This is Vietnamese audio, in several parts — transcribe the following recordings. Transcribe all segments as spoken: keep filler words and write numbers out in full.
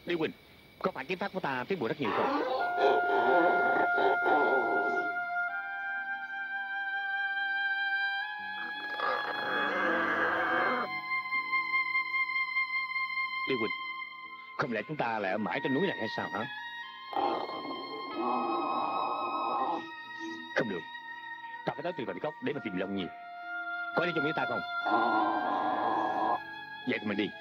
Lý Huynh, có phải kiếm pháp của ta tiến bộ rất nhiều không? Lý Huynh, không lẽ chúng ta lại ở mãi trên núi này hay sao hả? Không được, ta phải tới Tuyền Vịnh Cốc để mà tìm Long Nhi. Có đi chung với ta không? Vậy thì mình đi.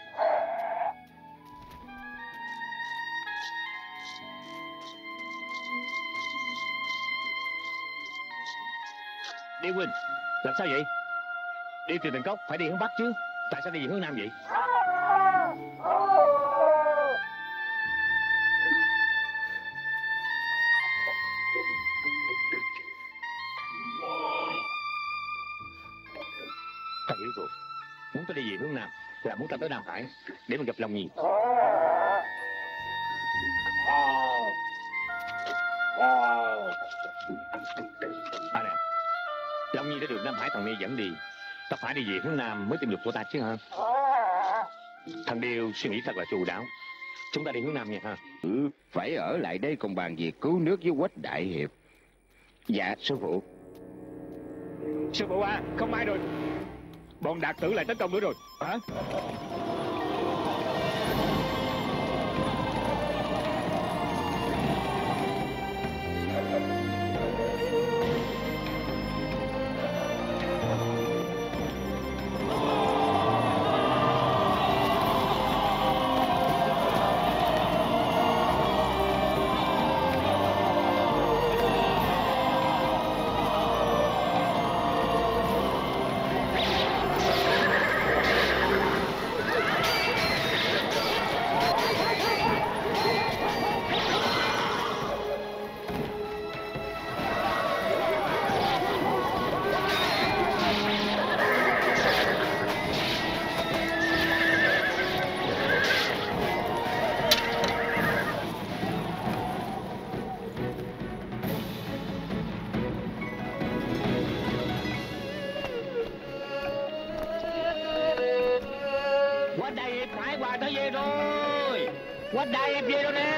Đi Huynh, làm sao vậy? Đi Tuyền Vịnh Cốc phải đi hướng Bắc chứ, tại sao đi về hướng Nam vậy? Ta hiểu rồi, muốn ta đi về hướng Nam là muốn ta tới Nam Hải để mà gặp Long Nhi. À nè, Long Nhi đã được Nam Hải thằng Ni dẫn đi, ta phải đi về hướng Nam mới tìm được của ta chứ hả? Thằng Điêu suy nghĩ thật là chu đáo. Chúng ta đi hướng Nam nha ha. Ừ, phải ở lại đây cùng bàn việc cứu nước với Quách đại hiệp. Dạ sư phụ. Sư phụ à, không ai rồi. Bọn Đạt Tử lại tấn công nữa rồi. Hả? Quách đại hiệp, Hải Hoàng đã về rồi. Quách đại hiệp về rồi nè.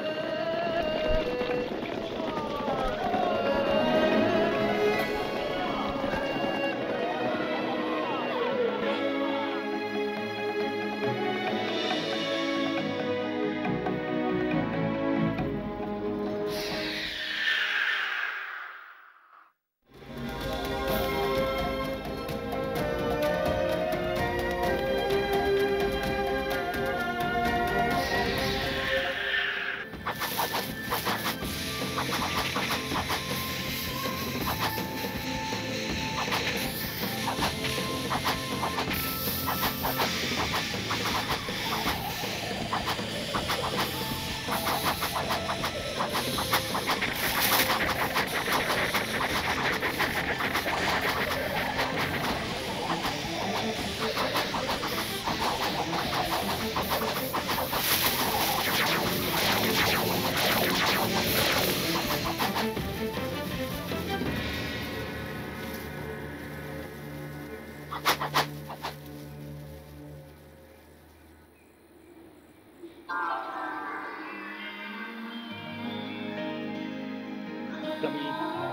Long Nhi.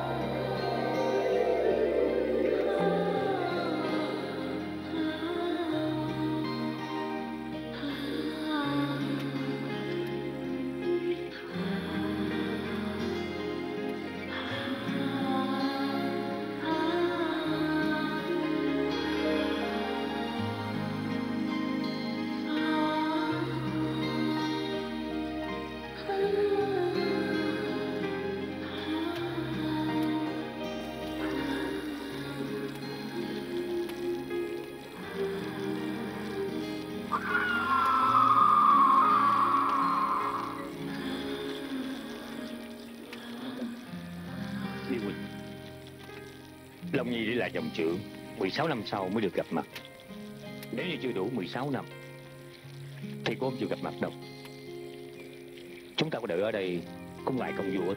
Đi Huynh, Long Nhi để lại dòng trưởng mười sáu năm sau mới được gặp mặt. Nếu như chưa đủ mười sáu năm thì cô không chịu gặp mặt đâu. Chúng ta có đợi ở đây cũng lại công vô ích.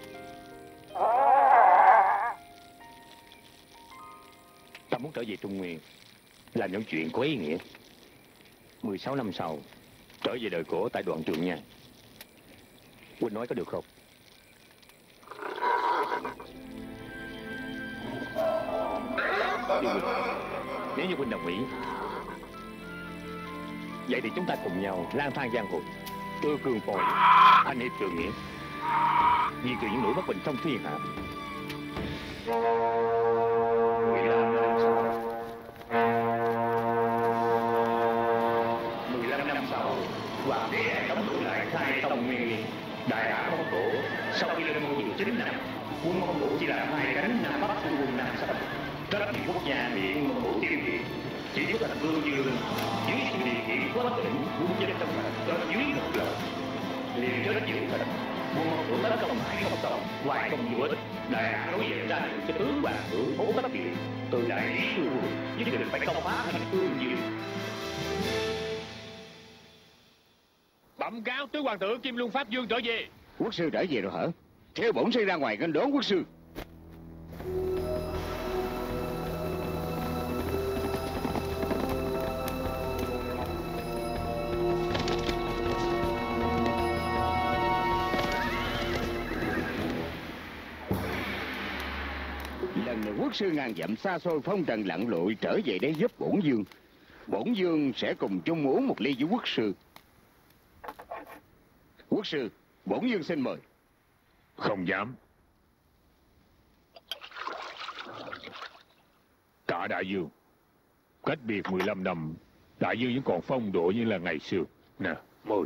Ta muốn trở về Trung Nguyên làm những chuyện có ý nghĩa. mười sáu năm sau Trở về đời cổ tại đoạn Trường Nha. Huynh nói có được không? Huynh, nếu như Huynh đồng ý, vậy thì chúng ta cùng nhau lang thang giang hồ, ưa cường phồi, anh hiệp trường nghĩa, vì trừ những nỗi bất bình trong thiên hạ. mười lăm năm sau, mười lăm năm sau, hoàng đế đóng đổi lại khai tông nguyên niên, đại hạ Mông Cổ sau khi lên ngôi được chín năm, quân Mông Cổ chỉ là hai cánh nam bắc của quân Nam Sông, rất nhiều quốc gia bị Mông Cổ tiêu diệt, chỉ có thành Vương Dương dưới sự điều khiển quát tỉnh quân dân trong thành ở dưới một lần liền chết nhiều thành. Quân Mông Cổ tấn công mãi không xong, hoài không vô ích, đại hạ nối về ra được cho tướng hoàng tử Phố Tất Kiệt từ đại lý sư quân nhất định phải công phá thành Tương Dương. Bẩm cáo tứ hoàng tử Kim Luân Pháp Dương trở về. Quốc sư trở về rồi hả? Theo bổn sư ra ngoài nghênh đón quốc sư. Lần này quốc sư ngàn dặm xa xôi phong trần lặn lội trở về đây giúp bổn dương. Bổn dương sẽ cùng chung uống một ly với quốc sư. Quốc sư, bổn dương xin mời. Không dám. Tạ đại dương, cách biệt mười lăm năm, đại dương vẫn còn phong độ như là ngày xưa. Nè, mời.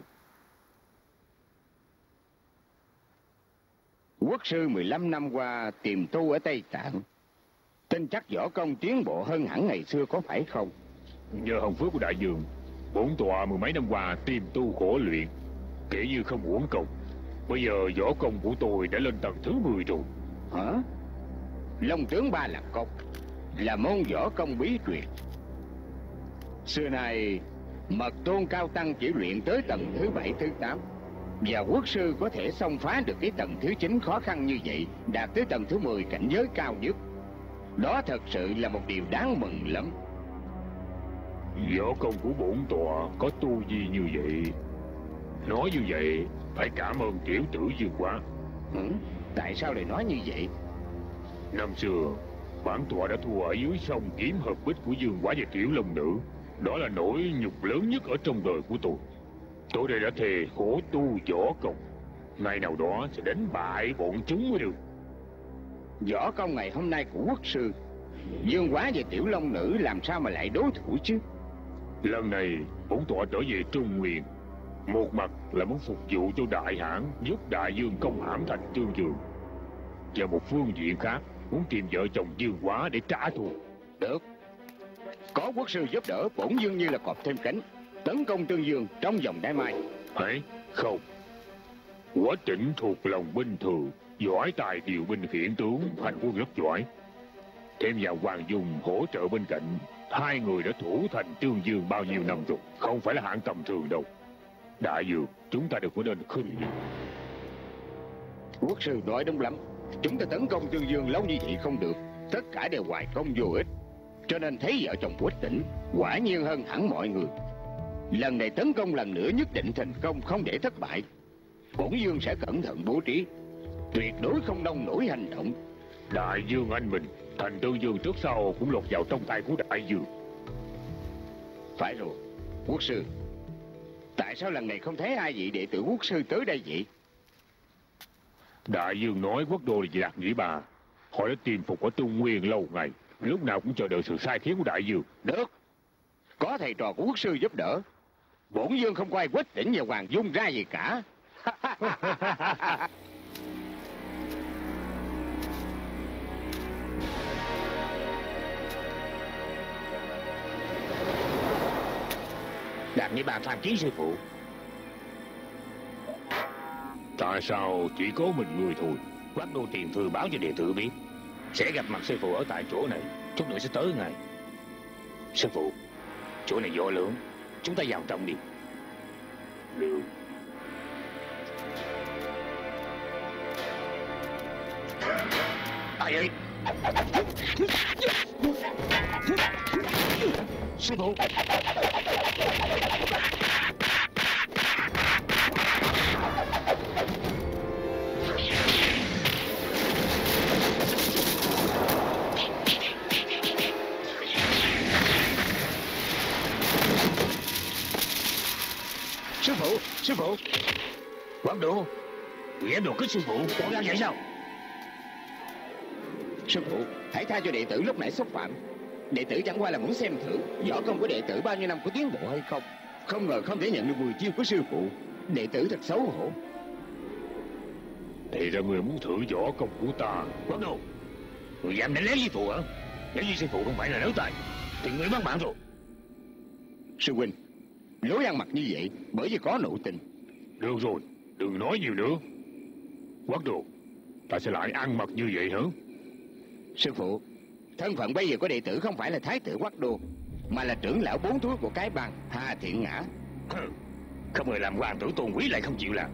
Quốc sư mười lăm năm qua tìm tu ở Tây Tạng, tin chắc võ công tiến bộ hơn hẳn ngày xưa có phải không? Nhờ hồng phước của đại dương, bổn tọa mười mấy năm qua tìm tu khổ luyện, kể như không uổng công. Bây giờ võ công của tôi đã lên tầng thứ mười rồi. Hả? Long tướng ba lạc công là môn võ công bí truyền. Xưa nay mật tôn cao tăng chỉ luyện tới tầng thứ bảy thứ tám, và quốc sư có thể xông phá được cái tầng thứ chín khó khăn như vậy, đạt tới tầng thứ mười cảnh giới cao nhất. Đó thật sự là một điều đáng mừng lắm. Võ công của bổn tọa có tu vi như vậy, nói như vậy phải cảm ơn tiểu tử Dương Quá. Ừ? Tại sao lại nói như vậy? Năm xưa bản tọa đã thua ở dưới sông kiếm hợp bích của Dương Quá và Tiểu Long Nữ. Đó là nỗi nhục lớn nhất ở trong đời của tôi. Tôi đây đã thề khổ tu võ công, ngày nào đó sẽ đánh bại bọn chúng mới được. Võ công ngày hôm nay của quốc sư, Dương Quá và Tiểu Long Nữ làm sao mà lại đối thủ chứ? Lần này bổn tọa trở về Trung Nguyên, một mặt là muốn phục vụ cho đại hãn, giúp đại dương công hãm thành Tương Dương, và một phương diện khác muốn tìm vợ chồng Dương Quá để trả thù. Được, có quốc sư giúp đỡ, bổn dương như là cọp thêm cánh, tấn công Tương Dương trong vòng đêm mai. Hả? Không. Quá Trịnh thuộc lòng binh thường, giỏi tài điều binh khiển tướng, hành quân rất giỏi. Thêm vào Hoàng Dung hỗ trợ bên cạnh, hai người đã thủ thành Tương Dương bao nhiêu năm rồi, không phải là hạng tầm thường đâu. Đại dương, chúng ta đừng có nên khinh nhục. Quốc sư nói đúng lắm, chúng ta tấn công Tương Dương lâu như vậy không được, tất cả đều hoài công vô ích. Cho nên thấy vợ chồng Quách Tỉnh quả nhiên hơn hẳn mọi người. Lần này tấn công lần nữa nhất định thành công, không để thất bại. Bổn dương sẽ cẩn thận bố trí, tuyệt đối không nông nổi hành động. Đại dương anh mình, thành Tương Dương trước sau cũng lọt vào trong tay của đại dương. Phải rồi, quốc sư, tại sao lần này không thấy ai vị đệ tử quốc sư tới đây vậy? Đại dương nói quốc đô là Đạt Nhĩ Bà, họ đã tìm phục ở Trung Nguyên lâu ngày, lúc nào cũng chờ đợi sự sai khiến của đại dương. Được, có thầy trò của quốc sư giúp đỡ, bổn dương không coi Quách Tỉnh và Hoàng Dung ra gì cả. Đạt Nhĩ Bà tham kiến sư phụ. Tại sao chỉ có mình người thôi? Quán đô tiền thư báo cho đệ tử biết sẽ gặp mặt sư phụ ở tại chỗ này, chút nữa sẽ tới ngay. Sư phụ, chỗ này võ lớn, chúng ta vào trong đi. Được. Ai ơi? Sư phụ! Sư phụ. Quán đồ. Người ép đột kích sư phụ, có gan vậy sao? Sư phụ, hãy tha cho đệ tử lúc nãy xúc phạm. Đệ tử chẳng qua là muốn xem thử võ công của đệ tử bao nhiêu năm có tiến bộ hay không. Không ngờ không thể nhận được mười chiêu của sư phụ. Đệ tử thật xấu hổ. Thì ra người muốn thử võ công của ta. Quán đồ. Người dám đánh lén sư phụ hả? Nếu như sư phụ không phải là đấu tài thì người bắt bạn rồi. Sư huynh, lối ăn mặc như vậy bởi vì có nội tình. Được rồi, đừng nói nhiều nữa. Quán đồ, ta sẽ lại ăn mặc như vậy hả? Sư phụ, thân phận bây giờ của đệ tử không phải là thái tử Quắc Đô, mà là trưởng lão bốn túi của cái bang Hà Thiện Ngã. Không người làm hoàng tử Tôn Quý lại không chịu làm.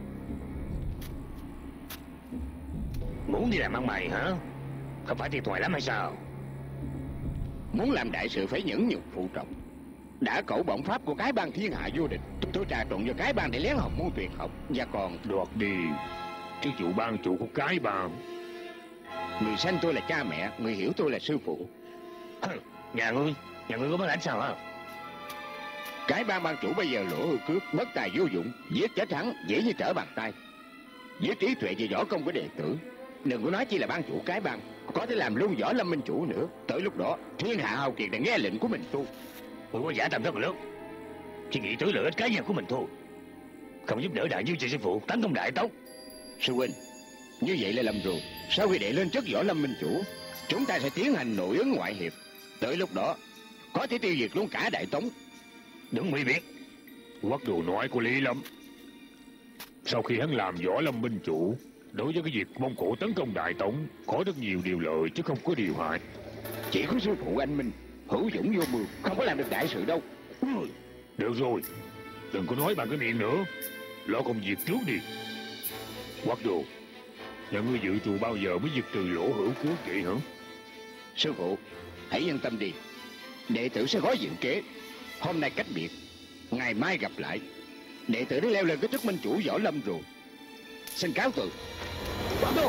Muốn đi làm ăn mày hả? Không phải thiệt thòi lắm hay sao? Muốn làm đại sự phải nhẫn nhục phụ trọng. Đã cẩu bổng pháp của cái bang thiên hạ vô địch, tôi trà trộn vào cái bang để lén học môn tuyệt học. Và còn đoạt đi chức vụ ban chủ của cái bang. Người sanh tôi là cha mẹ, người hiểu tôi là sư phụ. Nhà ngươi, nhà ngươi có bản lãnh sao hả? Cái bang ban chủ bây giờ lỗ hư cướp, bất tài vô dụng, giết chết hắn dễ như trở bàn tay. Với trí tuệ và võ công của đệ tử, đừng có nói chỉ là ban chủ cái bang, có thể làm luôn võ lâm minh chủ nữa. Tới lúc đó thiên hạ hào kiệt đã nghe lệnh của mình tu. Tôi có giả tầm rất lớn, chỉ nghĩ tới lợi ích cá nhân của mình thôi, không giúp đỡ đại như chị sư phụ tấn công đại tống. Sư huynh, như vậy là lầm rồi. Sau khi đệ lên chức võ lâm minh chủ, chúng ta sẽ tiến hành nội ứng ngoại hiệp. Tới lúc đó có thể tiêu diệt luôn cả đại tống. Đúng mỹ biết. Quắc Đồ nói có lý lắm. Sau khi hắn làm võ lâm minh chủ, đối với cái việc Mông Cổ tấn công đại tống có rất nhiều điều lợi chứ không có điều hại. Chỉ có sư phụ anh Minh hữu dũng vô mưu, không có làm được đại sự đâu. Được rồi, đừng có nói bằng cái miệng nữa, lo công việc trước đi. Quắc Đồ, nhà ngươi dự trù bao giờ mới diệt trừ lỗ hữu cướp vậy hả? Sư phụ, hãy yên tâm đi, đệ tử sẽ có dự kế. Hôm nay cách biệt, ngày mai gặp lại. Đệ tử đã leo lên cái chức minh chủ võ lâm rồi. Xin cáo từ. Quán đồ.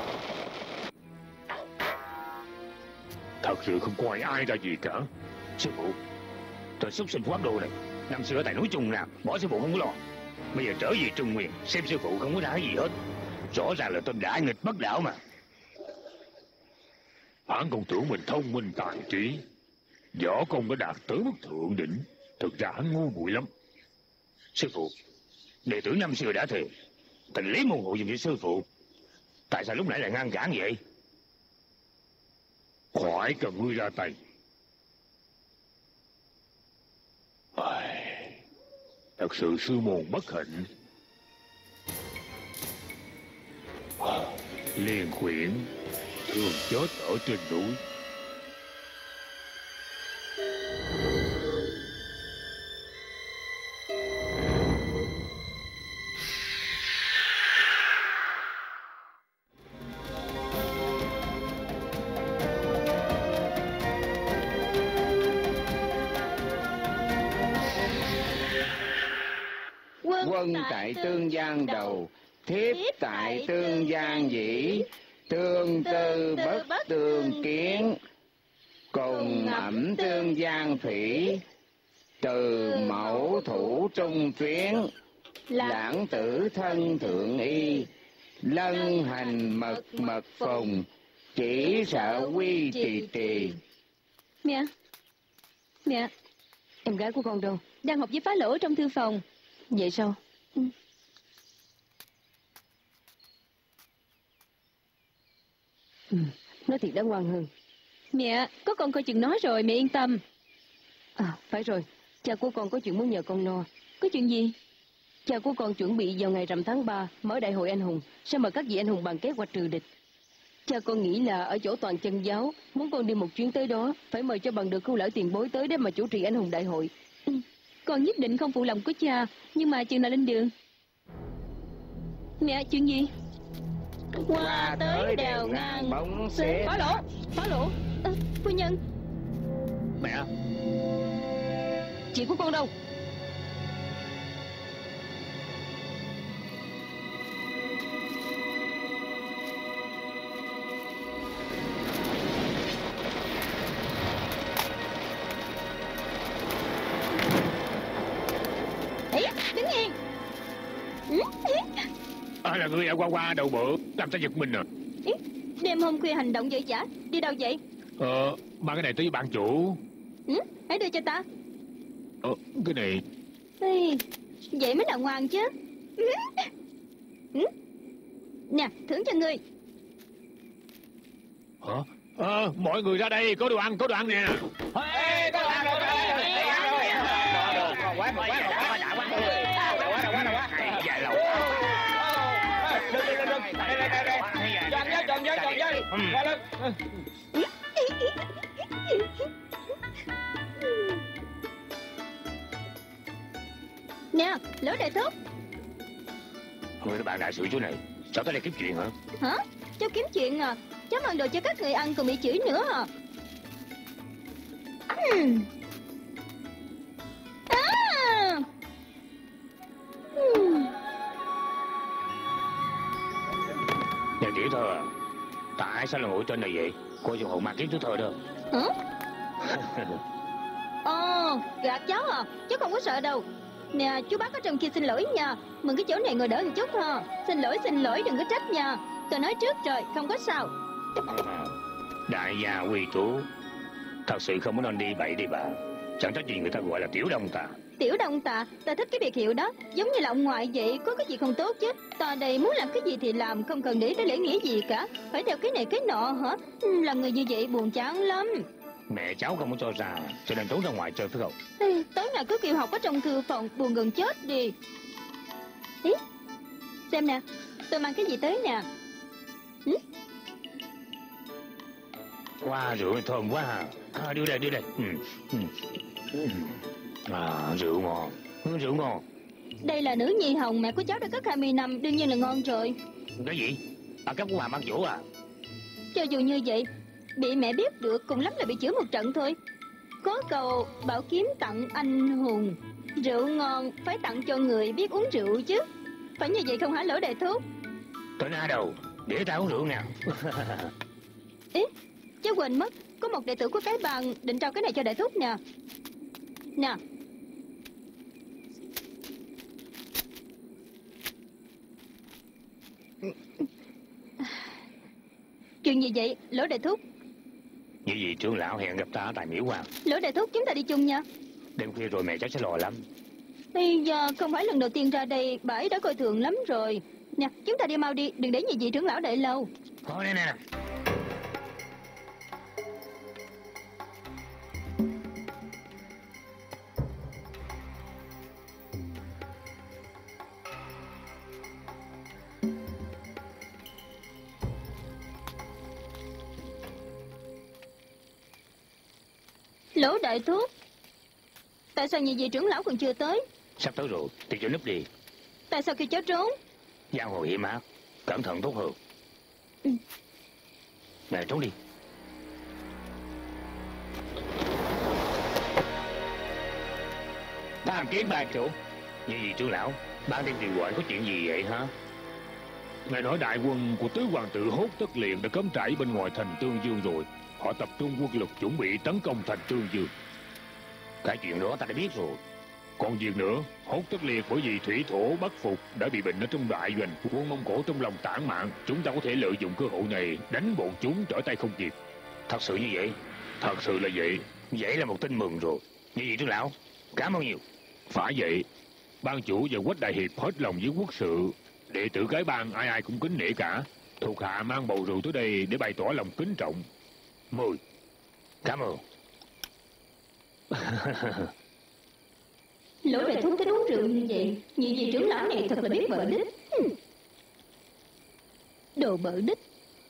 Thật sự không coi ai ra gì cả. Sư phụ, tôi xuất sinh Quán Đồ này năm xưa ở tại núi Trung Nam, bỏ sư phụ không có lo. Bây giờ trở về Trung Nguyên, xem sư phụ không có ra gì hết. Rõ ràng là tôi đã nghịch bất đạo mà. Hắn còn tưởng mình thông minh tài trí, võ công đã đạt tới mức thượng đỉnh. Thực ra hắn ngu muội lắm. Sư phụ, đệ tử năm xưa đã thề tình lý môn hộ dùng với sư phụ, tại sao lúc nãy lại ngăn cản vậy? Khỏi cần ngươi ra tay. Ai... Thật sự sư môn bất hạnh. Liên Khuyển thường chết ở trên núi. Quân tại Tương Giang đầu, thiếp tại Tương Giang dĩ. Tương tư bất tương kiến, cùng ẩm Tương Giang thủy. Từ mẫu thủ trung tuyến, lãng tử thân thượng y. Lân hành mật mật phùng, chỉ sợ quy trì trì. Mẹ, mẹ, em gái của con đâu? Đang học với phá lỗ trong thư phòng. Vậy sao? Ừ. Ừ, nó thiệt đã ngoan hơn. Mẹ, có con coi chừng nói rồi, mẹ yên tâm. À, phải rồi, cha của con có chuyện muốn nhờ con lo. Có chuyện gì? Cha của con chuẩn bị vào ngày rằm tháng ba mở đại hội anh hùng, sẽ mời các vị anh hùng bàn kế hoạch trừ địch. Cha con nghĩ là ở chỗ toàn chân giáo, muốn con đi một chuyến tới đó, phải mời cho bằng được khu lão tiền bối tới để mà chủ trì anh hùng đại hội. Ừ, con nhất định không phụ lòng của cha, nhưng mà chừng nào lên đường? Mẹ, chuyện gì? Qua tới đèo ngang bóng xế. Phá lỗ, phá lỗ. À, phu nhân. Mẹ, chị của con đâu? Ấy, đứng yên. À, là người ở qua qua đầu bữa làm sao giật mình à? Ý, đêm hôm khuya hành động vậy chả? Đi đâu vậy? Ờ, mang cái này tới với ban chủ. Ừ? Hãy đưa cho ta. Ờ, cái này. Ê, vậy mới là ngoan chứ. Ừ? Nè, thưởng cho ngươi. Hả? Ờ, mọi người ra đây, có đồ ăn, có đồ ăn nè. Ê, có đồ ăn rồi, có đồ ăn rồi. Ngon quá, ngon quá, ngon quá, đã quá, đã quá, đã quá, đã quá. Dài lâu. Được, được, được, được. Đây, đây, đây, đây. Tròn với, tròn với, tròn với. Ra lên. Nè, lỗ đại thúc. Người các bạn đại sự chỗ này, sao tới đây kiếm chuyện hả? Hả? Cháu kiếm chuyện à? Cháu mang đồ cho các người ăn còn bị chửi nữa à? Hmm. À. Hmm. Nhà tiểu thơ à? Tại sao là ngồi trên này vậy? Cô dùng hồn ma kiếm tiểu thơ đâu? Hả? Ồ, gạt cháu à? Cháu không có sợ đâu. Nè, chú bác ở trong kia xin lỗi nha. Mừng cái chỗ này ngồi đỡ một chút ha. Xin lỗi, xin lỗi, đừng có trách nha. Tôi nói trước rồi, không có sao. Đại gia quy tú, thật sự không có nên đi bậy đi bạ. Chẳng trách gì người ta gọi là tiểu đông tà. Tiểu đông tà, ta thích cái biệt hiệu đó. Giống như là ông ngoại vậy, có cái gì không tốt chứ. Ta đây muốn làm cái gì thì làm, không cần để tới lễ nghĩa gì cả. Phải theo cái này cái nọ hả? Ừ, làm người như vậy buồn chán lắm. Mẹ cháu không có cho ra, cho nên trốn ra ngoài chơi phải không? Ê, tối nào cứ kêu học ở trong thư phòng, buồn gần chết đi. Ý, xem nè, tôi mang cái gì tới nè. Ừ? Wow, rượu này thơm quá à. À, đưa đây, đưa đây. Ừ. Ừ. À, rượu ngon, rượu ngon. Đây là nữ nhi hồng mẹ của cháu đã cất hai mươi năm, đương nhiên là ngon rồi. Cái gì? À, các của Hà ban chủ à? Cho dù như vậy, bị mẹ biết được cùng lắm là bị chửi một trận thôi. Có câu bảo kiếm tặng anh hùng, rượu ngon phải tặng cho người biết uống rượu chứ. Phải như vậy không hả lỗ đại thúc? Tôi na đầu, để tao uống rượu nè. Ý, cháu quên mất, có một đệ tử của cái bàn định trao cái này cho đại thúc nè. Nè. Chuyện gì vậy, lỗ đại thúc? Như vậy trưởng lão hẹn gặp ta ở tại Miễu Hoàng. Lỗ đại thúc, chúng ta đi chung nha. Đêm khuya rồi mẹ cháu sẽ lo lắm. Bây giờ không phải lần đầu tiên ra đây, bà ấy đã coi thường lắm rồi. Nè, chúng ta đi mau đi, đừng để nhị vị trưởng lão đợi lâu. Thôi nè nè. Lỗ đại thúc, tại sao nhị vị trưởng lão còn chưa tới? Sắp tới rồi, tìm chỗ núp đi. Tại sao kêu cháu trốn? Giang hồ hiểm ác, cẩn thận tốt hơn. Ừ. Nè, trốn đi. Tham kiến ban chủ. Như gì trưởng lão, ban đêm điều gọi có chuyện gì vậy hả? Nghe nói đại quân của tứ hoàng tử Hốt Tất Liền đã cắm trại bên ngoài thành Tương Dương rồi. Họ tập trung quân lực chuẩn bị tấn công thành Tương Dương. Cái chuyện đó ta đã biết rồi. Còn việc nữa, Hốt Tất Liệt bởi vì thủy thổ bất phục đã bị bệnh ở trong đại doanh. Quân Mông Cổ trong lòng tản mạn, chúng ta có thể lợi dụng cơ hội này đánh bọn chúng trở tay không kịp. Thật sự như vậy? Thật sự là vậy. Vậy là một tin mừng rồi. Như vậy trưởng lão, cảm ơn nhiều. Phải vậy, ban chủ và Quách đại hiệp hết lòng với quốc sự. Đệ tử cái bang ai ai cũng kính nể cả. Thuộc hạ mang bầu rượu tới đây để bày tỏ lòng kính trọng. Mười. Cảm ơn. Lỗ đại thúc thích uống rượu như vậy, nhị vị trưởng lão này thật là biết bợ đích. Đồ bợ đích.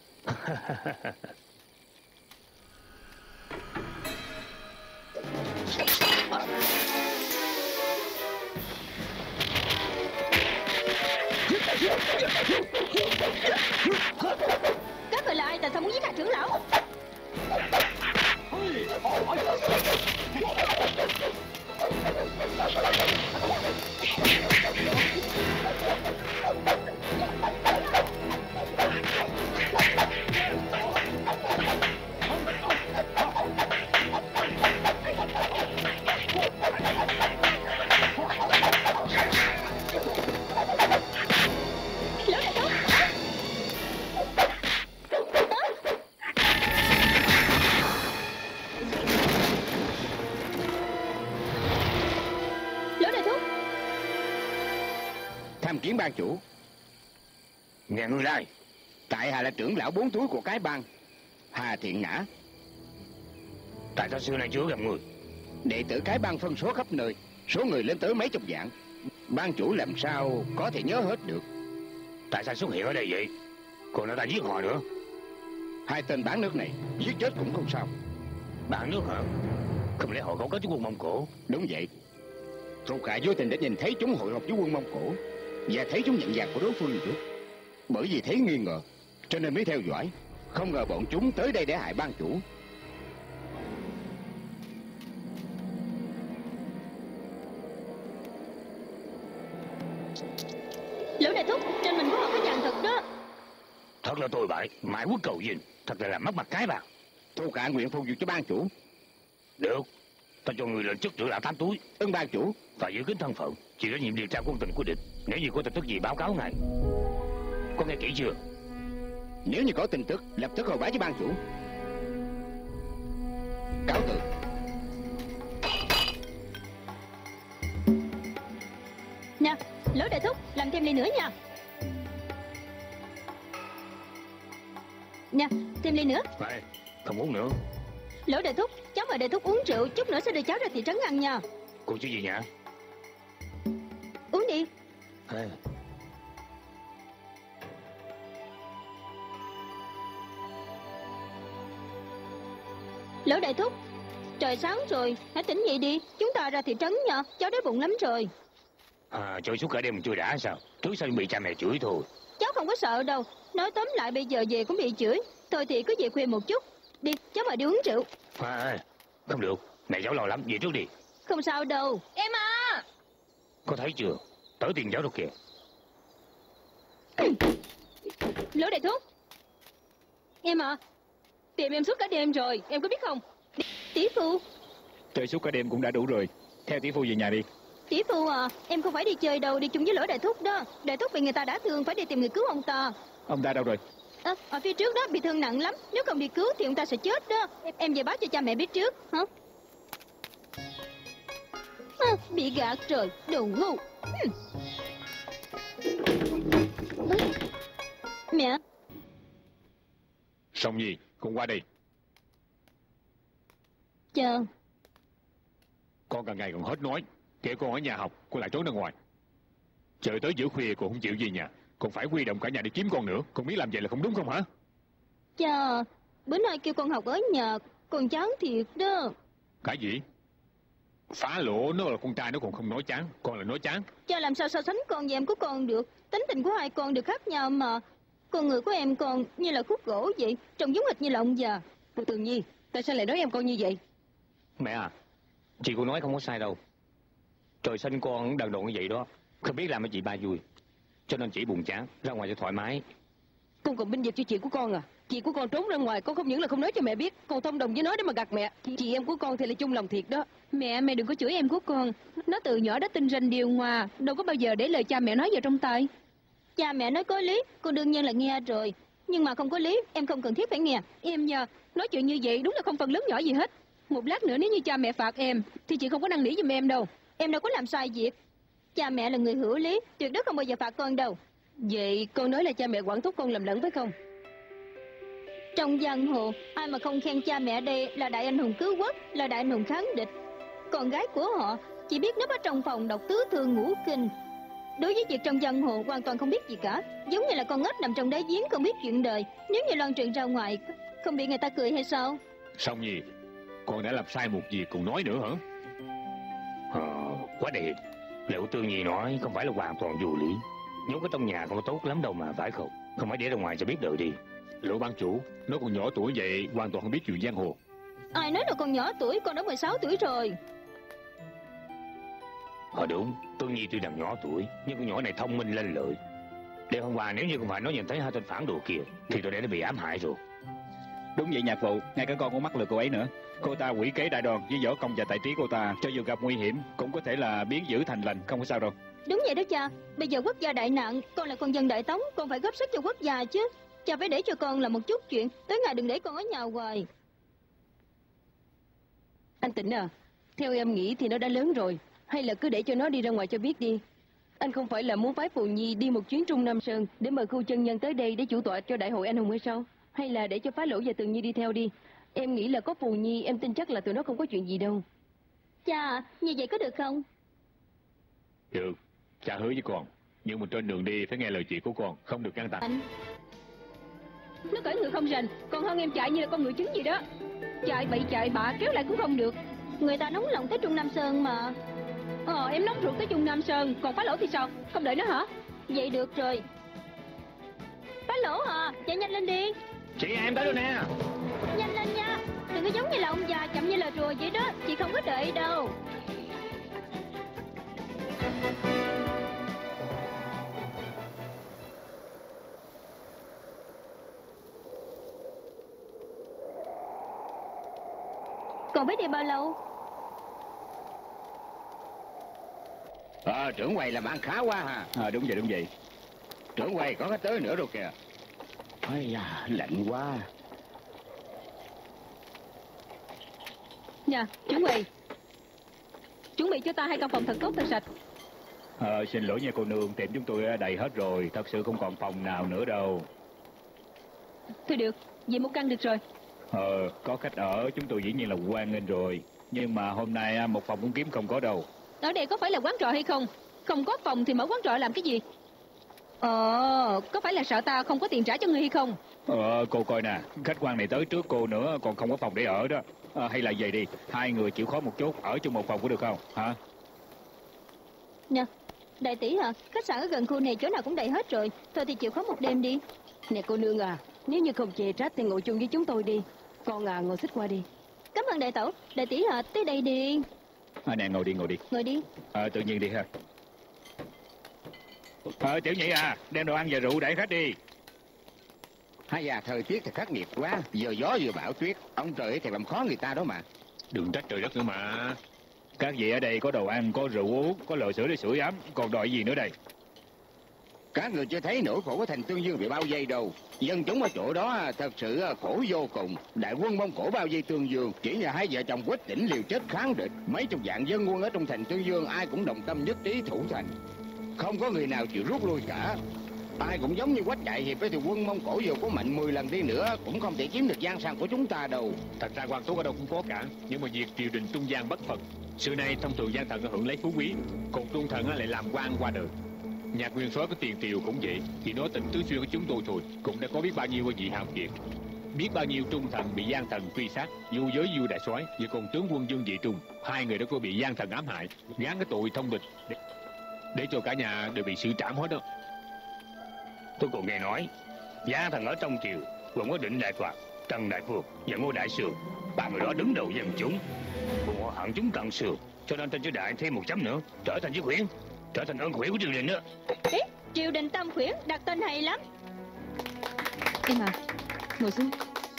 Các người là ai, tại sao muốn giết hại trưởng lão? ban chủ. Nghe ngươi lai. Tại hạ là trưởng lão bốn túi của cái bang, Hà Thiện Ngã. Tại sao xưa nay chưa gặp người? Đệ tử cái bang phân số khắp nơi, số người lên tới mấy chục vạn. Ban chủ làm sao có thể nhớ hết được? Tại sao xuất hiện ở đây vậy? Còn nó ta giết họ nữa. Hai tên bán nước này giết chết cũng không sao. Bán nước hả? Không lẽ họ cấu kết với quân Mông Cổ? Đúng vậy. Thuộc hạ vô tình đã nhìn thấy chúng hội họp với quân Mông Cổ và thấy chúng nhận dạng của đối phương trước. Bởi vì thấy nghi ngờ cho nên mới theo dõi. Không ngờ bọn chúng tới đây để hại ban chủ. Lỗ đại thúc, trên mình của họ có vàng thật đó. Thật là tồi bại, mãi quốc cầu dinh. Thật là làm mất mặt cái bang. Thuộc hạ nguyện phục vụ cho ban chủ. Được, ta cho người lên chức trưởng lão tám túi. Ơn ban chủ. Phải giữ kín thân phận, chịu trách nhiệm điều tra quân tình của địch. Nếu như có tin tức gì báo cáo ngài. Có nghe kỹ chưa? Nếu như có tin tức, lập tức hồi báo với ban chủ. Cáo từ. Nè, Lỗ đại thúc, làm thêm ly nữa nha. Nè, thêm ly nữa. Này, không uống nữa. Lỗ đại thúc, cháu mời đại thúc uống rượu, chút nữa sẽ đưa cháu ra thị trấn ăn nha. Cô chứ gì nhỉ? Uống đi. Hey. Lỗ đại thúc, trời sáng rồi, hãy tỉnh dậy đi. Chúng ta ra thị trấn nha, cháu đói bụng lắm rồi. À, chơi suốt cả đêm chưa đã sao? Trước sau bị cha mẹ chửi thôi. Cháu không có sợ đâu. Nói tóm lại bây giờ về cũng bị chửi. Thôi thì cứ về khuya một chút. Đi, cháu mời đi uống rượu. À, không được, mẹ cháu lo lắm, về trước đi. Không sao đâu. Em à. Có thấy chưa? Tới tiền cháu đâu kìa. Lỗ đại thúc. Em à, tìm em suốt cả đêm rồi, em có biết không? Tỷ phu. Chơi suốt cả đêm cũng đã đủ rồi. Theo tỷ phu về nhà đi. Tỷ phu à, em không phải đi chơi đâu, đi chung với Lỗ đại thúc đó. Đại thúc bị người ta đã thương, phải đi tìm người cứu ông ta. Ông ta đâu rồi? À, ở phía trước đó, bị thương nặng lắm. Nếu không đi cứu thì ông ta sẽ chết đó. Em, em về báo cho cha mẹ biết trước hả? À, bị gạt rồi, đồ ngu. Hmm. Mẹ. Song Nhi, con qua đây. Chờ. Con cả ngày còn hết nói. Kể con ở nhà học, con lại trốn ra ngoài. Chờ tới giữa khuya con không chịu về nhà, còn phải huy động cả nhà đi kiếm con nữa. Con biết làm vậy là không đúng không hả? Cha, bữa nay kêu con học ở nhà, con chán thiệt đó. Cái gì? Phá lỗ nó là con trai nó còn không nói chán, con là nói chán. Cha làm sao so sánh con và em của con được. Tính tình của hai con được khác nhau mà. Con người của em con như là khúc gỗ vậy, trông giống hệt như là ông già. Cô Tường Nhi, tại sao lại nói em con như vậy? Mẹ à, chị cô nói không có sai đâu. Trời sinh con đần độn như vậy đó, không biết làm cho chị ba vui. Cho nên chị buồn chán, ra ngoài cho thoải mái. Con còn binh vực cho chị của con à? Chị của con trốn ra ngoài, con không những là không nói cho mẹ biết, còn thông đồng với nó để mà gạt mẹ. Chị em của con thì là chung lòng thiệt đó. Mẹ, mẹ đừng có chửi em của con. Nó từ nhỏ đã tinh ranh điều hòa, đâu có bao giờ để lời cha mẹ nói vào trong tay. Cha mẹ nói có lý, con đương nhiên là nghe rồi. Nhưng mà không có lý, em không cần thiết phải nghe. Em nhờ, nói chuyện như vậy đúng là không phân lớn nhỏ gì hết. Một lát nữa nếu như cha mẹ phạt em, thì chị không có năn nỉ giùm em đâu. Em đâu có làm sai việc. Cha mẹ là người hữu lý, tuyệt đối không bao giờ phạt con đâu. Vậy con nói là cha mẹ quản thúc con lầm lẫn phải không? Trong giang hồ, ai mà không khen cha mẹ đây là đại anh hùng cứu quốc, là đại anh hùng kháng địch. Con gái của họ chỉ biết nấp ở trong phòng đọc tứ thư ngũ kinh. Đối với việc trong giang hồ hoàn toàn không biết gì cả, giống như là con ếch nằm trong đáy giếng không biết chuyện đời. Nếu như loan truyền ra ngoài, không bị người ta cười hay sao? Song Nhi, con đã làm sai một việc còn nói nữa hả? Ờ, quá đẹp. Liệu Tương Nhi nói không phải là hoàn toàn vô lý. Nhốt ở trong nhà không có tốt lắm đâu mà, phải không? Không phải để ra ngoài cho biết đời đi. Lỗ ban chủ, nó còn nhỏ tuổi vậy, hoàn toàn không biết chuyện giang hồ. Ai nói là con nhỏ tuổi, con đã mười sáu tuổi rồi. Ờ đúng, Tương Nhi tuy rằng nhỏ tuổi, nhưng con nhỏ này thông minh lên lợi. Đêm hôm qua nếu như không phải nó nhìn thấy hai tên phản đồ kia, thì tôi đã bị ám hại rồi. Đúng vậy nhạc phụ, ngay cả con cũng mắc lừa cô ấy nữa. Cô ta quỷ kế đại đoàn với võ công và tài trí cô ta, cho dù gặp nguy hiểm cũng có thể là biến dữ thành lành, không có sao đâu. Đúng vậy đó cha, bây giờ quốc gia đại nạn, con là con dân đại tống, con phải góp sức cho quốc gia chứ. Cha phải để cho con là một chút chuyện, tới ngày đừng để con ở nhà hoài. Anh Tịnh à, theo em nghĩ thì nó đã lớn rồi, hay là cứ để cho nó đi ra ngoài cho biết đi. Anh không phải là muốn phái Phù Nhi đi một chuyến Trung Nam Sơn để mời khu chân nhân tới đây để chủ tọa cho đại hội anh hùng hay sao? Hay là để cho phá lỗ và Tường Nhi đi theo đi? Em nghĩ là có Phù Nhi, em tin chắc là tụi nó không có chuyện gì đâu. Cha, như vậy có được không? Được, cha hứa với con. Nhưng mà trên đường đi phải nghe lời chị của con, không được ngăn tặng. Anh, Nó cởi người không rành, còn hơn em chạy như là con ngựa trứng gì đó. Chạy bậy chạy bạ kéo lại cũng không được. người ta nóng lòng tới Trung Nam Sơn mà. Ờ, em nóng ruột tới Trung Nam Sơn, còn phá lỗ thì sao? Không đợi nó hả? Vậy được rồi. Phá lỗ à, chạy nhanh lên đi. Chị em tới rồi nè. Nhanh lên nha. Đừng có giống như là ông già chậm như là rùa vậy đó. Chị không có đợi đâu. Còn biết đi bao lâu? Ờ, trưởng quầy làm ăn khá quá ha. À, đúng vậy đúng vậy. Trưởng quầy có cái tới nữa rồi kìa. Ây da, lạnh quá. Nha, chuẩn bị. Chuẩn bị cho ta hai căn phòng thật tốt thật sạch. Ờ, xin lỗi nha cô nương, tiệm chúng tôi đầy hết rồi, thật sự không còn phòng nào nữa đâu. Thôi được, vậy một căn được rồi. Ờ, có khách ở, chúng tôi dĩ nhiên là hoan nghênh rồi. Nhưng mà hôm nay một phòng cũng kiếm không có đâu. Ở đây có phải là quán trọ hay không? Không có phòng thì mở quán trọ làm cái gì? Ờ, có phải là sợ ta không có tiền trả cho ngươi hay không? Ờ, cô coi nè, khách quan này tới trước cô nữa, còn không có phòng để ở đó. À, hay là vậy đi, hai người chịu khó một chút, ở chung một phòng có được không, hả? Nè, đại tỷ hả? Khách sạn ở gần khu này chỗ nào cũng đầy hết rồi. Thôi thì chịu khó một đêm đi. Nè cô nương à, nếu như không chê trách thì ngồi chung với chúng tôi đi. Con à, ngồi xích qua đi. Cảm ơn đại tẩu. Đại tỷ hả? Tới đây đi. À, nè, ngồi đi, ngồi đi. Ngồi đi. Ờ, tự nhiên đi ha. Ờ, Tiểu Nhị à, đem đồ ăn và rượu để khách đi. Hay da, thời tiết thì khắc nghiệt quá. Vừa gió vừa bão tuyết. Ông trời thì làm khó người ta đó mà. Đừng trách trời đất nữa mà. Các vị ở đây có đồ ăn, có rượu uống, có lò sưởi để sưởi ấm, còn đòi gì nữa đây? Các người chưa thấy nỗi khổ của thành Tương Dương bị bao vây đâu. Dân chúng ở chỗ đó thật sự khổ vô cùng. Đại quân Mông Cổ bao vây Tương Dương, chỉ nhờ hai vợ chồng Quách Tỉnh liều chết kháng địch. Mấy chục vạn dân quân ở trong thành Tương Dương ai cũng đồng tâm nhất trí thủ thành. Không có người nào chịu rút lui cả. Ai cũng giống như Quách Đại Hiệp với thì quân Mông Cổ dù có mạnh mười lần đi nữa cũng không thể chiếm được Giang Sang của chúng ta đâu. Thật ra quan tốt ở đâu cũng có cả. Nhưng mà việc triều đình trung gian bất phật. Xưa nay thông thường gian thần hưởng lấy phú quý, còn trung thần lại làm quan qua đời. Nhà nguyên soái có tiền triều cũng vậy, chỉ nói tình tứ xuyên của chúng tôi thôi cũng đã có biết bao nhiêu vị hào kiệt, biết bao nhiêu trung thần bị gian thần truy sát, vô giới vô đại soái và còn tướng quân Dương Dị Trung, hai người đó có bị gian thần ám hại, gán cái tội thông địch để, để cho cả nhà đều bị xử trảm hết đó. Tôi còn nghe nói gian thần ở trong triều gồm có Định Đại Toạt, Trần Đại Phường và Ngô Đại Sường, ba người đó đứng đầu dân chúng. Bọn họ hận chúng Trần Sường, cho nên tên chữ Đại thêm một chấm nữa, trở thành chữ Khuyển, trở thành ơn khuyển của triều đình nữa. Ý, triều đình Tam Khuyển đặt tên hay lắm. Em à, ngồi xuống.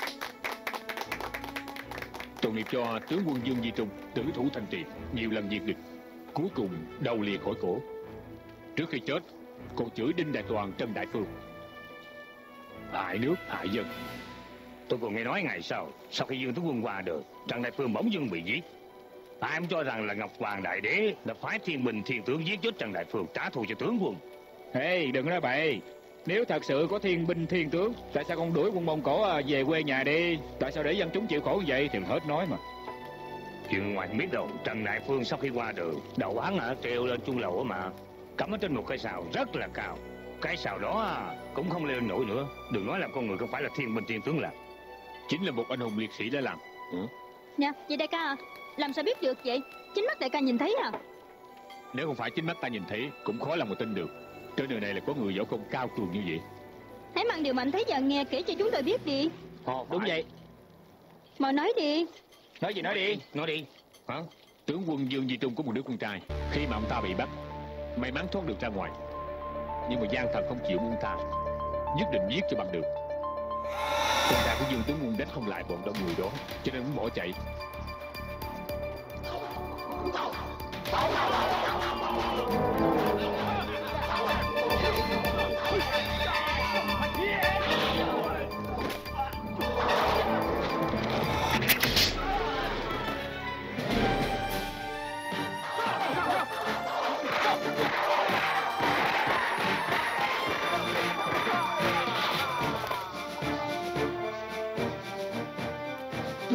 Tội nghiệp cho tướng quân Dương Di Trung, tử thủ thành trì, nhiều lần diệt địch, cuối cùng đầu lìa khỏi cổ. Trước khi chết, còn chửi Đinh Đại Toàn, Trần Đại Phương, hại nước hại dân. Tôi còn nghe nói ngày sau, sau khi Dương tướng quân qua đời, Trần Đại Phương bỗng dưng bị giết. Ai cũng cho rằng là Ngọc Hoàng Đại Đế đã phái Thiên Bình Thiên Tướng giết chết Trần Đại Phương trả thù cho tướng quân. Ê, đừng nói bậy. Nếu thật sự có thiên binh thiên tướng, tại sao không đuổi quân Mông Cổ về quê nhà đi? Tại sao để dân chúng chịu khổ như vậy thì hết nói mà. Chuyện ngoài không biết đâu, Trần Đại Phương sau khi qua đời, đầu hắn à, treo lên chuông lầu mà, cắm ở trên một cây sào rất là cao. Cái sào đó cũng không lên nổi nữa, đừng nói là con người không phải là Thiên Bình Thiên Tướng làm. Chính là một anh hùng liệt sĩ đã làm. Ừ. Nè, vậy đại ca à, làm sao biết được vậy? Chính mắt đại ca nhìn thấy à? Nếu không phải chính mắt ta nhìn thấy, cũng khó lòng mà tin được. Trên đời này là có người võ công cao cường như vậy. Hãy mang điều mà anh thấy và nghe kể cho chúng tôi biết đi. Ồ, Đúng vậy. Mau nói đi. Nói gì nói đi. Nói đi. Hả? Tướng quân Dương Di Trung có một đứa con trai. Khi mà ông ta bị bắt, may mắn thoát được ra ngoài. Nhưng mà gian thần không chịu buông tha, nhất định giết cho bằng được. Con trai của Dương tướng quân đánh không lại bọn đông người đó, cho nên muốn bỏ chạy.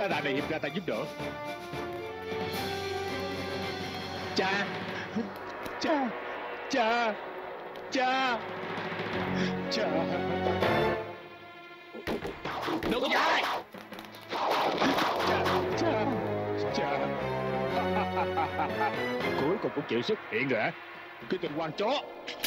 Thả đại đại hiệp ra ta giúp đỡ. Cha, cha, cha, cha, cha. Đừng có chạy. Cha, cha. Cuối cùng cũng chịu xuất hiện rồi hả? Cái tên quan chó.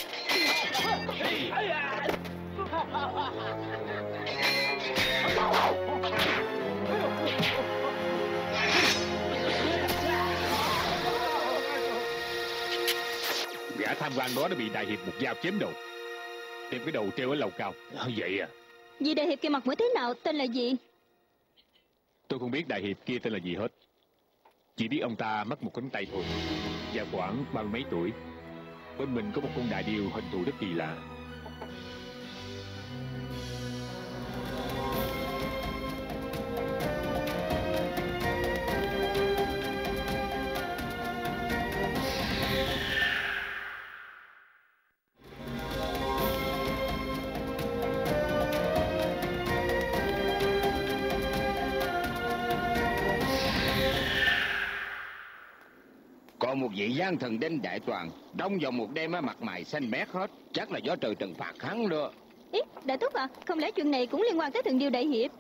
Gã tham quan đó đã bị đại hiệp một dao chém đầu, đem cái đầu treo ở lầu cao. Vậy à? Vì đại hiệp kia mặt mũi thế nào, tên là gì? Tôi không biết đại hiệp kia tên là gì hết, chỉ biết ông ta mất một cánh tay thôi, và khoảng ba mươi mấy tuổi. Bên mình có một con đại điêu hình thù rất kỳ lạ. Còn một vị gian thần Đinh Đại Toàn, trong vòng một đêm á, mặt mày xanh mét hết, chắc là do trời trừng phạt hắn đó. Ý, đại thúc à, không lẽ chuyện này cũng liên quan tới thần điêu đại hiệp?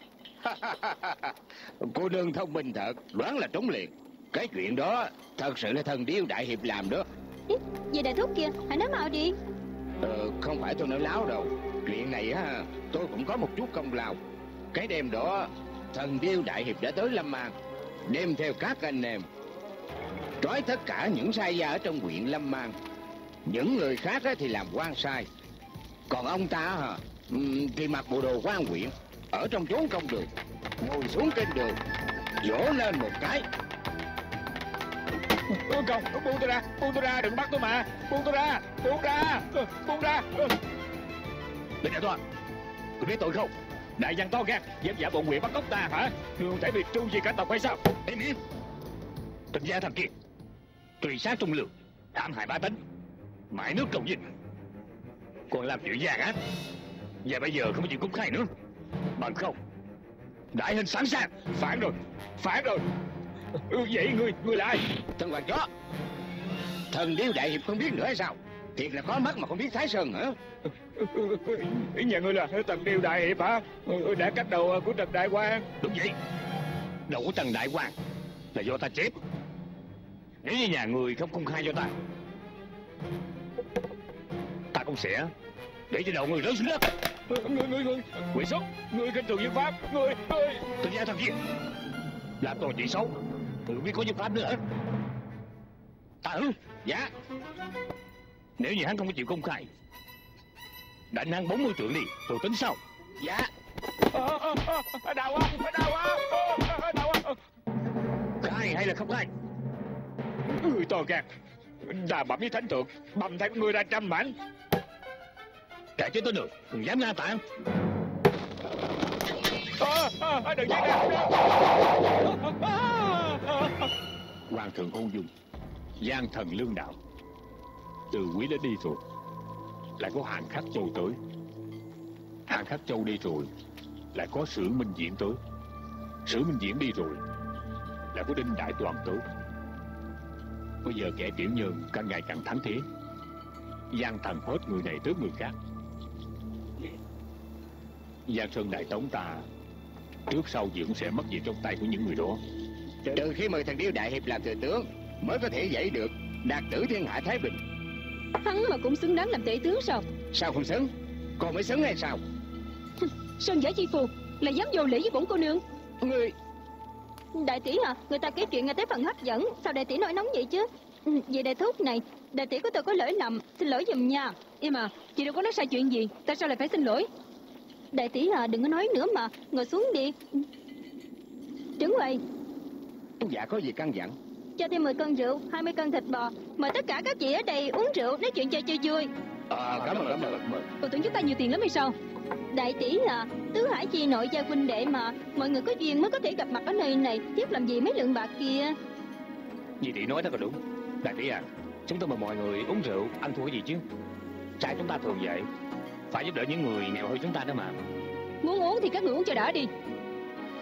Cô nương thông minh thật, đoán là trúng liền. Cái chuyện đó thật sự là thần điêu đại hiệp làm đó. Ý, về đại thúc kia, hãy nói mau đi. Ờ, không phải tôi nói láo đâu. Chuyện này á, tôi cũng có một chút công lao. Cái đêm đó, thần điêu đại hiệp đã tới Lâm An, đem theo các anh em, trói tất cả những sai gia ở trong huyện Lâm An. Những người khác á, thì làm quan sai. Còn ông ta hả, thì mặc bộ đồ quan huyện, ở trong chốn công đường, ngồi xuống trên đường, vỗ lên một cái. Không, buông tôi ra, buông tôi ra, đừng bắt tôi mà. Buông tôi ra, buông ra, buông ra. Đinh Đại Toàn, tôi biết tội không? Đại văn to gan, dám giả bộ nguyện bắt cóc ta hả? Ngươi không thể bị tru diệt cả tộc hay sao? Im im. Tình gia thằng kia truy sát trung lương, hãm hại bá tánh, mãi nước cầu vinh, còn làm chuyện gian ác. Và bây giờ không có chuyện công khai nữa. Bằng không, đại hình sẵn sàng. Phản rồi, phản rồi. Ừ, vậy ngươi, ngươi là ai? Thần hoàng chó, thần điêu đại hiệp không biết nữa hay sao? Thiệt là có mắt mà không biết Thái Sơn hả? Nhà ngươi là Tần Điêu đại hiệp hả? Đã cắt đầu của Trần Đại Quang. Đúng vậy. Đầu của Trần Đại Quang là do ta chém. Nếu như nhà người không công khai cho ta, ta cũng sẽ để cho đầu người rớt xuống đất. Ngươi, ngươi, ngươi, quỷ xuất, ngươi kinh thường như pháp, ngươi, ngươi. Tình gia thằng kia làm tôi chuyện xấu, tôi không biết có như pháp nữa hả? Ta ư? Dạ. Nếu như hắn không có chịu công khai, đánh hắn bốn mươi trượng đi, rồi tính sau. Dạ. Đau quá, đau quá, đau quá. Khai hay là không khai? Người to gan, đà bẩm với thánh thượng, bầm thay người ra trăm mảnh. Kẻ chết tới được, đừng dám ngăn tạng. Đừng giết ra. Hoàng thượng ôn dung, gian thần lương đạo. Từ quý đã đi rồi, lại có Hàng Khắc Châu tới. Hàng Khắc Châu đi rồi, lại có Sử Minh Diễn tới. Sử Minh Diễn đi rồi, lại có Đinh Đại Toàn tới. Bây giờ kẻ tiểu nhân càng ngày càng thắng thế, gian thần hết người này tới người khác. Giang Sơn Đại Tống ta trước sau gì cũng sẽ mất gì trong tay của những người đó. Trừ khi mời thần điêu đại hiệp làm thừa tướng, mới có thể dậy được đạt tử thiên hạ thái bình. Hắn mà cũng xứng đáng làm tể tướng sao? Sao không xứng? Còn mới xứng hay sao? Sơn Giả Chi Phù là dám vô lễ với bổn cô nương. Ngươi... Đại tỷ à, người ta kể chuyện nghe tới phần hấp dẫn, sao đại tỷ nói nóng vậy chứ? Vậy đại thúc này, đại tỷ của tôi có lỗi lầm, xin lỗi giùm nha. Im à, chị đâu có nói sai chuyện gì, tại sao lại phải xin lỗi? Đại tỷ à, đừng có nói nữa mà, ngồi xuống đi. Trứng quầy. Dạ có gì căn dặn? Cho thêm mười cân rượu, hai mươi cân thịt bò. Mời tất cả các chị ở đây uống rượu, nói chuyện chơi chơi vui. À, cảm ơn, cảm ơn, cảm ơn. Tôi tưởng chúng ta nhiều tiền lắm hay sao? Đại tỷ à, tứ hải chi nội gia huynh đệ mà, mọi người có duyên mới có thể gặp mặt ở nơi này, tiếc làm gì mấy lượng bạc kia. Dì tỷ nói rất là đúng. Đại tỷ à, chúng tôi mời mọi người uống rượu, ăn thua cái gì chứ? Trai chúng ta thường vậy, phải giúp đỡ những người nghèo hơn chúng ta đó mà. Muốn uống thì các người uống cho đã đi.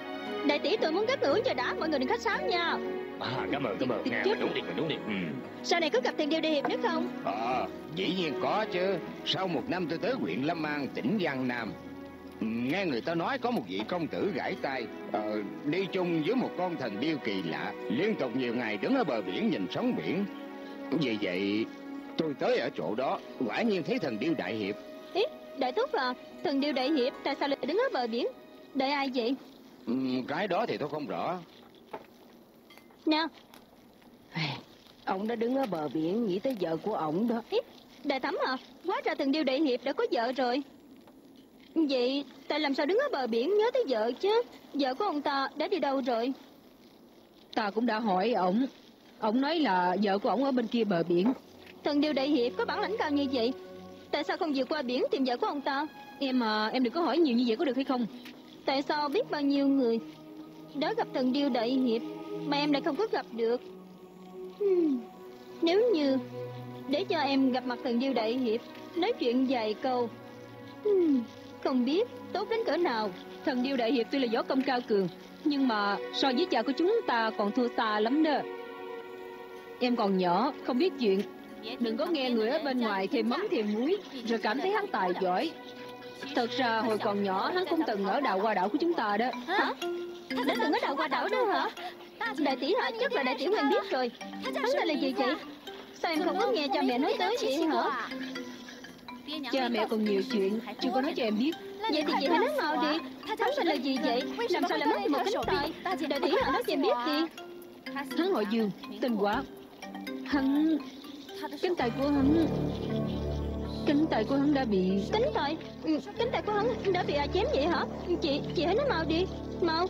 Đại tỷ tôi muốn gấp ngưỡng cho đã, mọi người đừng khách sáo nha. À, cảm ơn, cảm ơn. Nè, mình uống đi, mình uống đi. Ừ. Sau này có gặp Thần Điêu Đại Hiệp nữa không? Ờ, dĩ nhiên có chứ. Sau một năm tôi tới huyện Lâm An, tỉnh Giang Nam. Ừ, nghe người ta nói có một vị công tử gãi tay, ờ, đi chung với một con thần điêu kỳ lạ, liên tục nhiều ngày đứng ở bờ biển nhìn sóng biển. Vì vậy tôi tới ở chỗ đó, quả nhiên thấy thần điêu đại hiệp. Ý, đại thúc à, Thần Điêu Đại Hiệp tại sao lại đứng ở bờ biển? Đợi ai vậy? Ừ, cái đó thì tôi không rõ. Nè, Ông đã đứng ở bờ biển nghĩ tới vợ của ổng đó. ý, đại thẩm à, hóa ra Thần Điêu Đại Hiệp đã có vợ rồi. Vậy tại làm sao đứng ở bờ biển nhớ tới vợ chứ? Vợ của ông ta đã đi đâu rồi? Ta cũng đã hỏi ổng. Ổng nói là vợ của ổng ở bên kia bờ biển. Thần Điêu Đại Hiệp có bản lãnh cao như vậy, tại sao không vượt qua biển tìm vợ của ông ta? Em à, em đừng có hỏi nhiều như vậy có được hay không? Tại sao biết bao nhiêu người đã gặp Thần Điêu Đại Hiệp mà em lại không có gặp được? Hmm, nếu như để cho em gặp mặt Thần Điêu Đại Hiệp, nói chuyện vài câu, hmm, không biết tốt đến cỡ nào. Thần Điêu Đại Hiệp tuy là võ công cao cường, nhưng mà so với cha của chúng ta còn thua xa lắm đó. Em còn nhỏ, không biết chuyện. Đừng có nghe người ở bên ngoài thêm mắm thêm muối rồi cảm thấy hắn tài giỏi. Thật ra hồi còn nhỏ hắn cũng từng ở đào hoa đảo của chúng ta đó. Hả? Đã từng ở đảo qua đảo đó hả? Đại tỷ hả? Chắc là đại tỷ quen biết rồi. Hắn tên là gì vậy? Sao em không có nghe cha mẹ nói tới vậy hả? Cha mẹ còn nhiều chuyện chưa có nói cho em biết. Vậy thì chị hãy nói mau đi. Hắn tên là gì vậy? Làm sao lại mất đi một cánh tay? Đại tỷ hả? Nói cho em biết đi. Hắn họ Dương, tên quá. Hắn... Cánh tay của hắn... Cánh tay của hắn đã bị... Cánh tay? Ừ, cánh tay của hắn đã bị ai chém vậy hả? Chị, chị hãy nói mau đi. Mau.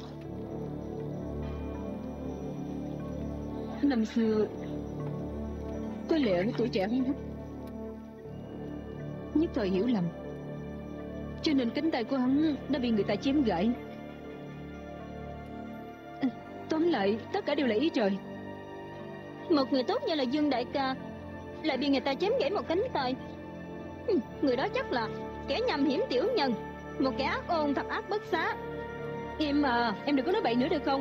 Năm xưa có lẽ tuổi trẻ hung hút, nhất thời hiểu lầm, cho nên cánh tay của hắn đã bị người ta chém gãy. Tóm lại tất cả đều là ý trời. Một người tốt như là Dương đại ca lại bị người ta chém gãy một cánh tay. Ừ, người đó chắc là kẻ nham hiểm tiểu nhân, một kẻ ác ôn thập ác bất xá. Em à, em đừng có nói bậy nữa được không?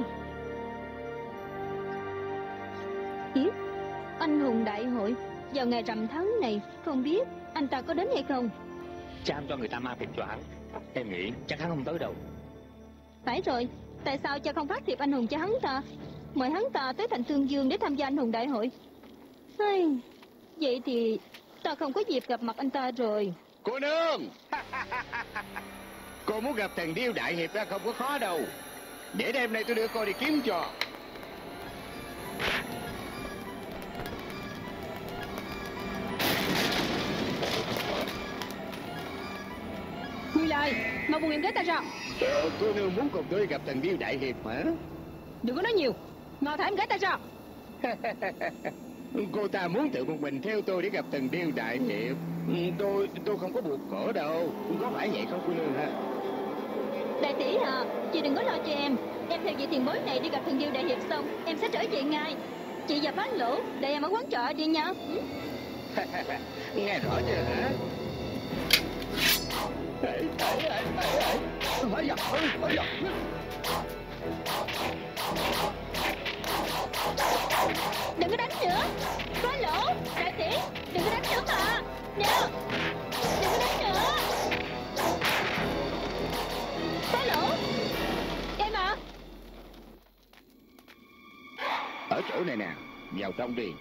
Ý, anh hùng đại hội vào ngày rằm tháng này, không biết anh ta có đến hay không? Cha cho người ta mang thiệp cho hắn. Em nghĩ chắc hắn không tới đâu. Phải rồi, tại sao cha không phát thiệp anh hùng cho hắn ta, mời hắn ta tới thành Thương Dương để tham gia anh hùng đại hội? Hey, vậy thì ta không có dịp gặp mặt anh ta rồi. Cô nương. Cô muốn gặp thần điêu đại hiệp ra không có khó đâu. Để đêm nay tôi đưa cô đi kiếm cho. Ngươi lại, mau buông em gái ta ra. Ờ, cô nương muốn cùng tôi gặp thần điêu đại hiệp hả? Đừng có nói nhiều, mau thả em gái ta ra. Cô ta muốn tự một mình theo tôi để gặp thần điêu đại hiệp. Tôi tôi không có buộc cổ đâu. Có phải vậy không cô nương hả? Đại tỷ à, chị đừng có lo cho em. Em theo vị tiền bối này đi gặp thần điêu đại hiệp xong, em sẽ trở về ngay. Chị và Phán Lỗ để em ở quán trọ đi nha. Ừ? Nghe rõ chưa hả? Đừng có đánh nữa. Phán Lỗ, đại tỷ, đừng có đánh nữa mà. Nè, đừng có đánh nữa. Phán Lỗ, em à. Ở chỗ này nè, vào trong đi.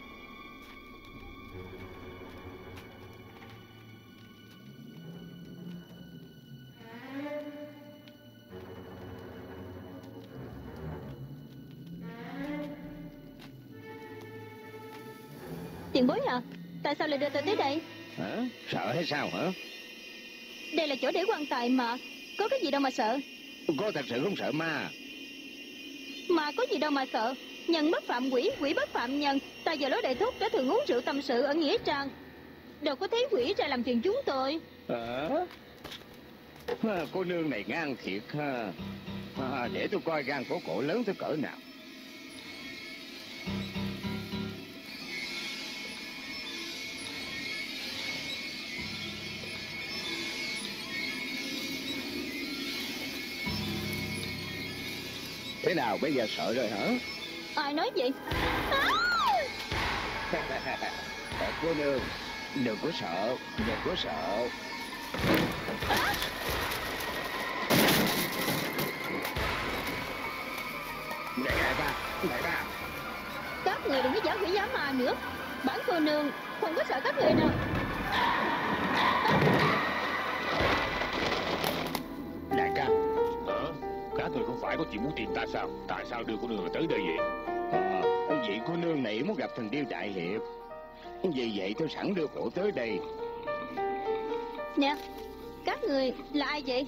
Tiền bối à, tại sao lại đưa tôi tới đây? Hả? Sợ hay sao hả? Đây là chỗ để quan tài mà, có cái gì đâu mà sợ. Cô thật sự không sợ ma? Mà có gì đâu mà sợ. Nhân bất phạm quỷ, quỷ bất phạm nhân. Ta và Lối đại thúc đã thường uống rượu tâm sự ở nghĩa trang, đâu có thấy quỷ ra làm phiền chúng tôi. Hả? À, cô nương này ngang thiệt ha. À, để tôi coi gan của cổ lớn tới cỡ nào. Thế nào bây giờ sợ rồi hả? Ai nói vậy? À! Cô nương, đừng có sợ, đừng có sợ. À! Đại ca, đại ca. Các người đừng có giả quỷ giả mà nữa. Bản cô nương không có sợ các người đâu. Đại ca. Hả? Các người không phải có chuyện muốn tìm ta sao? Tại sao đưa cô nương tới đây vậy? Ờ, vị cô nương này muốn gặp thần điêu đại hiệp. Vì vậy tôi sẵn đưa cổ tới đây. Nè, các người là ai vậy?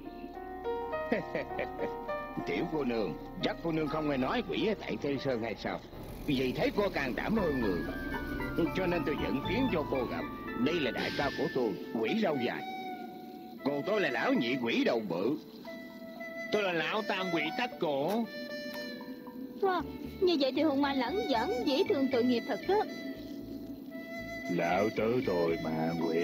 Tiểu cô nương, chắc cô nương không nghe nói quỷ ở tại Tây Sơn hay sao? Vì thấy cô can đảm hơn người, cho nên tôi dẫn kiến cho cô gặp. Đây là đại ca của tôi, quỷ râu dài. Còn tôi là lão nhị quỷ đầu bự. Tôi là lão tam quỷ thắt cổ. Wow, như vậy thì hùng ma lẳng dẫn dễ thương tội nghiệp thật đó. Lão tứ tôi mà quỷ.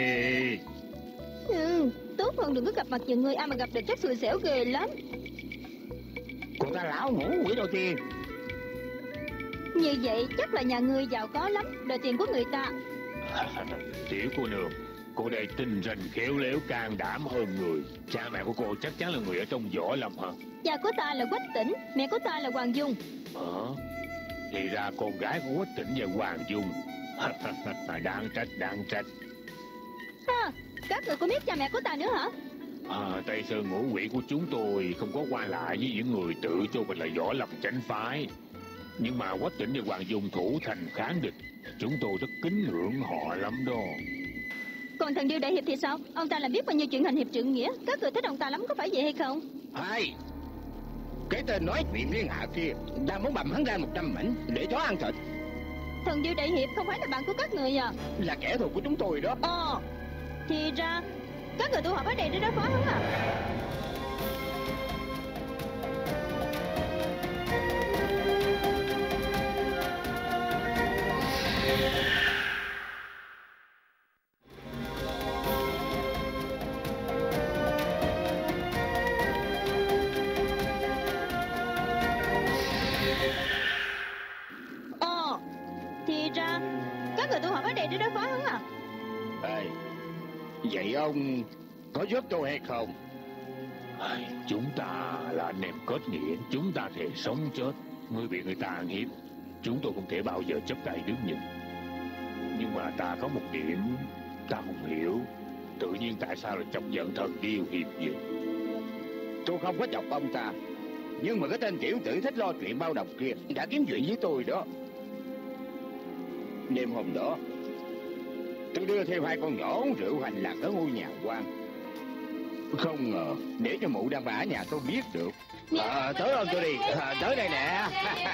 Ừ, tốt hơn đừng có gặp mặt nhiều người, ai mà gặp được chắc xui xẻo ghê lắm. Cô ta lão ngủ quỷ đầu tiên. Như vậy chắc là nhà ngươi giàu có lắm, đòi tiền của người ta. Tiểu cô nương, cô đây tinh ranh khéo léo can đảm hơn người. Cha mẹ của cô chắc chắn là người ở trong võ lâm hả? Cha của ta là Quách Tĩnh, mẹ của ta là Hoàng Dung. Hả? Thì ra con gái của Quách Tĩnh và Hoàng Dung. Đáng trách, đáng trách. Ha, các người có biết cha mẹ của ta nữa hả? À, Tây Sơn ngũ quỷ của chúng tôi không có quan lại với những người tự cho mình là võ lâm chánh phái. Nhưng mà Quách Tĩnh và Hoàng Dung thủ thành kháng địch, chúng tôi rất kính ngưỡng họ lắm đó. Còn thần điêu đại hiệp thì sao? Ông ta làm biết bao nhiêu chuyện hành hiệp trượng nghĩa, các người thích ông ta lắm có phải vậy hay không? Hai, cái tên nói chuyện liên hạ kia đang muốn bầm hắn ra một trăm mảnh để chó ăn thịt. Thần điêu đại hiệp không phải là bạn của các người à? Là kẻ thù của chúng tôi đó. Ờ, thì ra các người tụ họp ở đây để đối phó hắn à? Ờ, thì ra các người tụ họp ở đây để đối phó hắn à? Ê, vậy ông có giúp tôi hay không? Ai, chúng ta là anh em kết nghĩa, chúng ta thề sống chết. Ngươi bị người ta ăn hiếp, chúng tôi không thể bao giờ chấp tay đứng nhìn. Nhưng mà ta có một điểm ta không hiểu, tự nhiên tại sao lại chọc giận thần điêu hiệp vậy? Tôi không có chọc ông ta, nhưng mà cái tên tiểu tử thích lo chuyện bao đồng kia đã kiếm chuyện với tôi đó. Đêm hôm đó tôi đưa theo hai con nhỏ uống rượu hành lạc ở ngôi nhà quan. Không ngờ để cho mụ đàn bà ở nhà tôi biết được. À, tới ơn tôi đi, à, tới đây nè.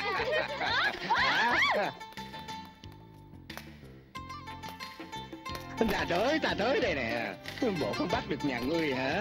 Ta tới, ta tới đây nè. Bộ không bắt được nhà ngươi hả?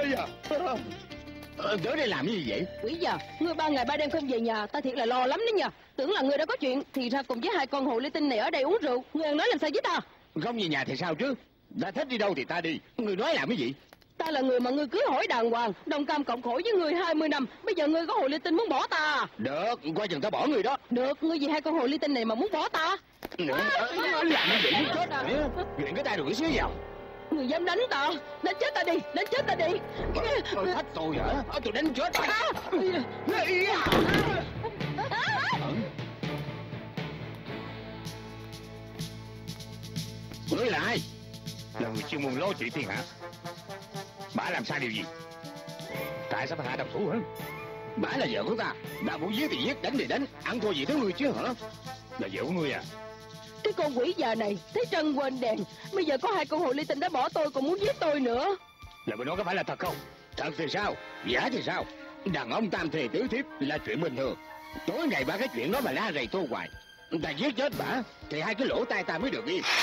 Tới đây làm gì vậy? Quỷ già, ngươi ba ngày ba đêm không về nhà, ta thiệt là lo lắm đấy nha. Tưởng là ngươi đã có chuyện, thì ra cùng với hai con hồ ly tinh này ở đây uống rượu. Ngươi ăn nói làm sao với ta? Không về nhà thì sao chứ? Ta thích đi đâu thì ta đi. Ngươi nói làm cái gì? Ta là người mà ngươi cưới hỏi đàng hoàng, đồng cam cộng khổ với ngươi hai mươi năm. Bây giờ ngươi có hồ ly tinh muốn bỏ ta? Được, coi chừng ta bỏ ngươi đó. Được, ngươi vì hai con hồ ly tinh này mà muốn bỏ ta? Nữa, làm cái gì chết nữa. Chuyện cái tay đuổi xíu vào. Ngươi dám đánh ta? Đánh chết ta đi, đánh chết ta đi. Tôi thách tôi hả? Tôi đánh chết ta. Ngươi là ai? Là người chuyên môn lo chuyện thiên hạ. Bà làm sai điều gì? Tại sao bà hạ độc thủ hả? Bả là vợ của ta. Ta muốn giết thì giết, đánh thì đánh. Ăn thua gì tới ngươi chứ hả? Là vợ của ngươi à? Cái con quỷ già này, thấy trăng quên đèn. Bây giờ có hai con hồ ly tinh đã bỏ tôi, còn muốn giết tôi nữa. Là bà nói có phải là thật không? Thật thì sao? Giả thì sao? Đàn ông tam thề tứ thiếp là chuyện bình thường. Tối ngày ba cái chuyện đó mà la rầy tôi hoài. Ta giết chết bả thì hai cái lỗ tai ta mới được yên.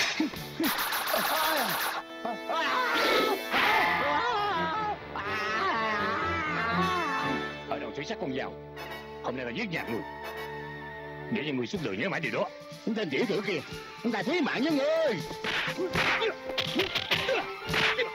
Ở đâu thủy sắc con dao? Hôm nay là giết nhà người. Để cho người suốt đời nhớ mãi điều đó. Tên tiểu tử kia, ta thế mạng với ngươi.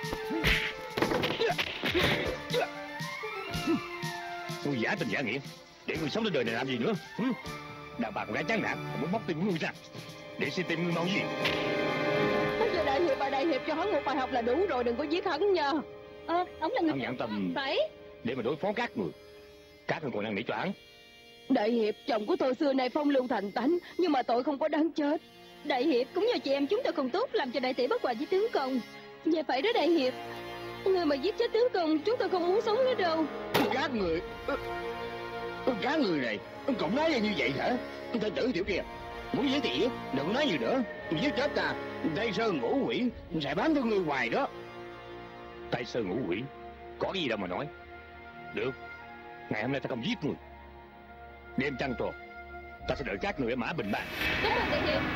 Ngươi giả tình giả nghĩa, Để người sống trên đời này làm gì nữa? Ừ? Đàn bà con gái chán nản, muốn bóc tim của ngươi ra. Để xin tim ngươi mau gì? Bây giờ đại hiệp, bà đại hiệp cho hắn một bài học là đủ rồi, đừng có giết hắn nha. Ờ, ông là người... Ông nhận tâm Phải. để mà đối phó các người. Các người còn đang nể cho hắn. Đại hiệp, chồng của tôi xưa nay phong lưu thành tánh, nhưng mà tội không có đáng chết. Đại hiệp, cũng nhờ chị em chúng tôi không tốt, làm cho đại tỷ bất hòa với tướng công. Dạ phải đó đại hiệp. Người mà giết chết tướng công, chúng tôi không muốn sống nữa đâu. Các người... Các người này cũng nói như vậy hả? Tên tử tiểu kia, muốn giết thì giết, đừng nói gì nữa. Giết chết ta, Tây Sơn ngũ quỷ sẽ bám theo ngươi hoài đó. Tây Sơn ngũ quỷ, có cái gì đâu mà nói. Được, ngày hôm nay ta không giết người. Đêm trăng tròn, ta sẽ đợi các người ở Mã Bình Ba. Đúng rồi đại hiệp.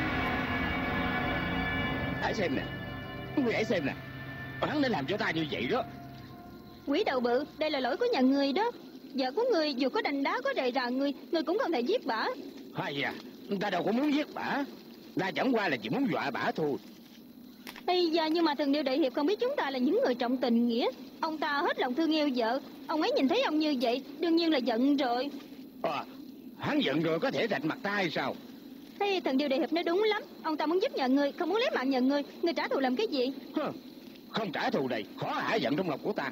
Hãy xem nè, ngươi hãy xem nè, hắn đã làm cho ta như vậy đó. Quỷ đầu bự, đây là lỗi của nhà người đó. Vợ của người dù có đành đá có đầy rà người, người cũng không thể giết bả. Hay à, ta đâu có muốn giết bả, ta chẳng qua là chỉ muốn dọa bả thôi. Ây da, nhưng mà thần điêu đại hiệp không biết chúng ta là những người trọng tình nghĩa. Ông ta hết lòng thương yêu vợ, ông ấy nhìn thấy ông như vậy, đương nhiên là giận rồi. À, hắn giận rồi có thể rạch mặt ta hay sao? Thế thần điêu đại hiệp nói đúng lắm, ông ta muốn giúp nhà người, không muốn lấy mạng nhà người, người trả thù làm cái gì? Hừ, không trả thù này, khó hả giận trong lòng của ta.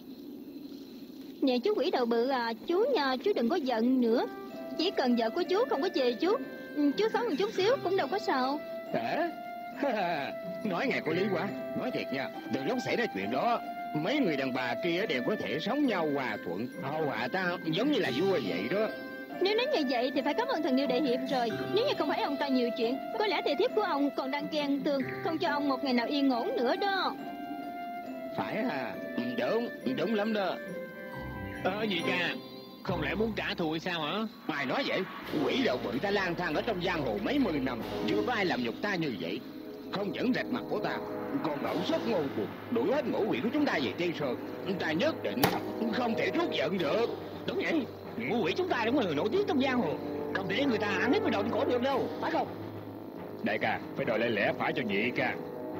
Nè chú quỷ đầu bự à, chú nha, chú đừng có giận nữa. Chỉ cần vợ của chú không có chê chú, chú sống một chút xíu cũng đâu có sao. Hả? Nói nghe có lý quá. Nói thiệt nha, từ lúc xảy ra chuyện đó, mấy người đàn bà kia đều có thể sống nhau hòa thuận, hầu hạ ta giống như là vua vậy đó. Nếu nói như vậy thì phải cảm ơn thần điêu đại hiệp rồi. Nếu như không phải ông ta nhiều chuyện, có lẽ thị thiếp của ông còn đang ghen tường, không cho ông một ngày nào yên ổn nữa đó. Phải à, đúng, đúng lắm đó. Ờ gì cha, không lẽ muốn trả thù hay sao hả? Ai nói vậy? Quỷ đầu bự ta lang thang ở trong giang hồ mấy mươi năm, chưa có ai làm nhục ta như vậy. Không những rạch mặt của ta, còn đậu xuất ngôn cuộc, đuổi hết ngũ quỷ của chúng ta về Tây Sơn. Ta nhất định không thể trút giận được. Đúng vậy, ngũ quỷ chúng ta đúng là người nổi tiếng trong giang hồ, không để người ta ăn hết cái đầu cổ được đâu, phải không? Đại ca, phải đòi lẽ lẽ phải cho nhị ca.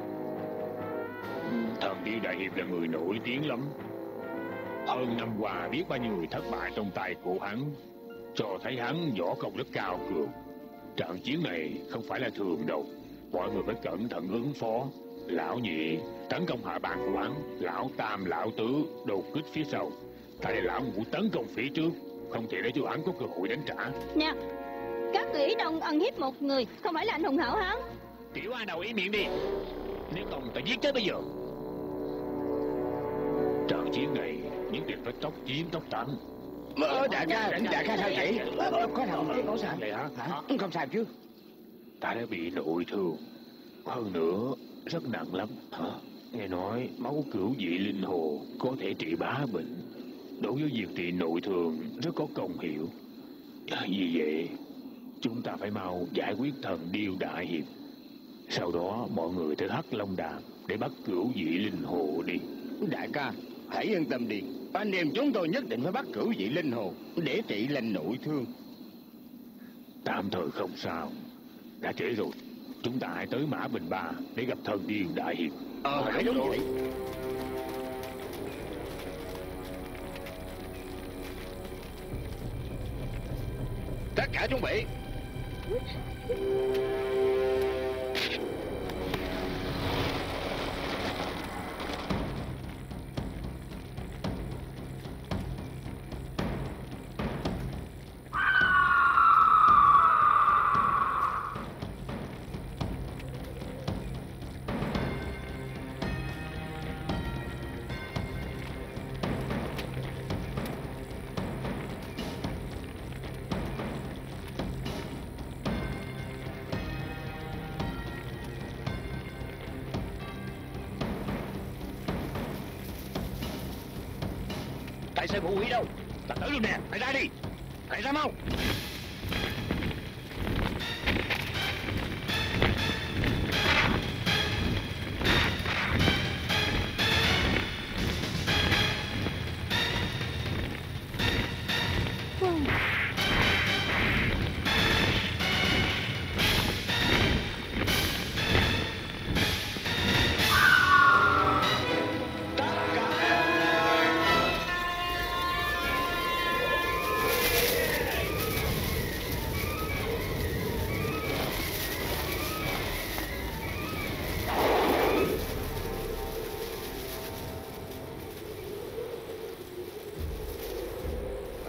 Thần điêu đại hiệp là người nổi tiếng lắm. Hơn năm qua biết bao nhiêu người thất bại trong tay của hắn, cho thấy hắn võ công rất cao cường. Trận chiến này không phải là thường đâu, mọi người phải cẩn thận ứng phó. Lão nhị tấn công hạ bàn của hắn, lão tam lão tứ đột kích phía sau, tại lão ngũ tấn công phía trước, không thể để cho hắn có cơ hội đánh trả. Nè, các kỹ đông ăn hiếp một người, không phải là anh hùng hảo hán. Tiểu A đầu ý miệng đi, nếu không ta giết chết bây giờ. Trận chiến này nhất định phải tốc chiến tốc thắng. Ờ, đại ca, đại ca sao vậy? Ờ, có thằng chứ có sao? Vậy hả? Hả? Không sao chứ? Ta đã bị nội thương, hơn nữa rất nặng lắm. Hả? Nghe nói máu cửu vị linh hồ có thể trị bá bệnh, đối với việc trị nội thương rất có công hiệu. Vì vậy chúng ta phải mau giải quyết thần điêu đại hiệp, sau đó mọi người tới Hắc Long Đàm để bắt cửu vị linh hồ đi. Đại ca, hãy yên tâm đi, anh em chúng tôi nhất định phải bắt cửu vị linh hồ để trị lành nội thương. Tạm thời không sao, đã trễ rồi, chúng ta hãy tới Mã Bình Ba để gặp thần điêu đại hiệp. Ờ, phải đúng vậy. Tất cả chuẩn bị. Tại sao ngũ quỷ đâu? Ta tới luôn nè, hãy ra đi, hãy ra mau.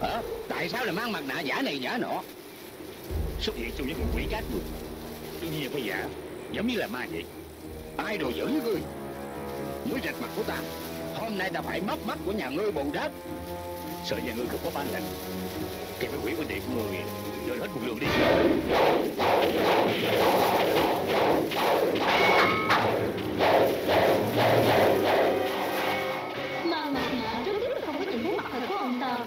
Hả? Tại sao lại mang mặt nạ giả này giả nọ? Xuất hiện trong những con quỷ cát người. Đương nhiên phải giả, giống như là ma vậy. Ai đồ dữ với ngươi? Ngươi rạch mặt của ta. Hôm nay ta phải mất mắt của nhà ngươi bù đắp. Sợ nhà ngươi không có bản lĩnh, thì phải quỷ huynh đệ của người dồn hết một lượng đi. Mang mặt nạ rất tiếc là không có nhìn thấy mặt thật của ông ta.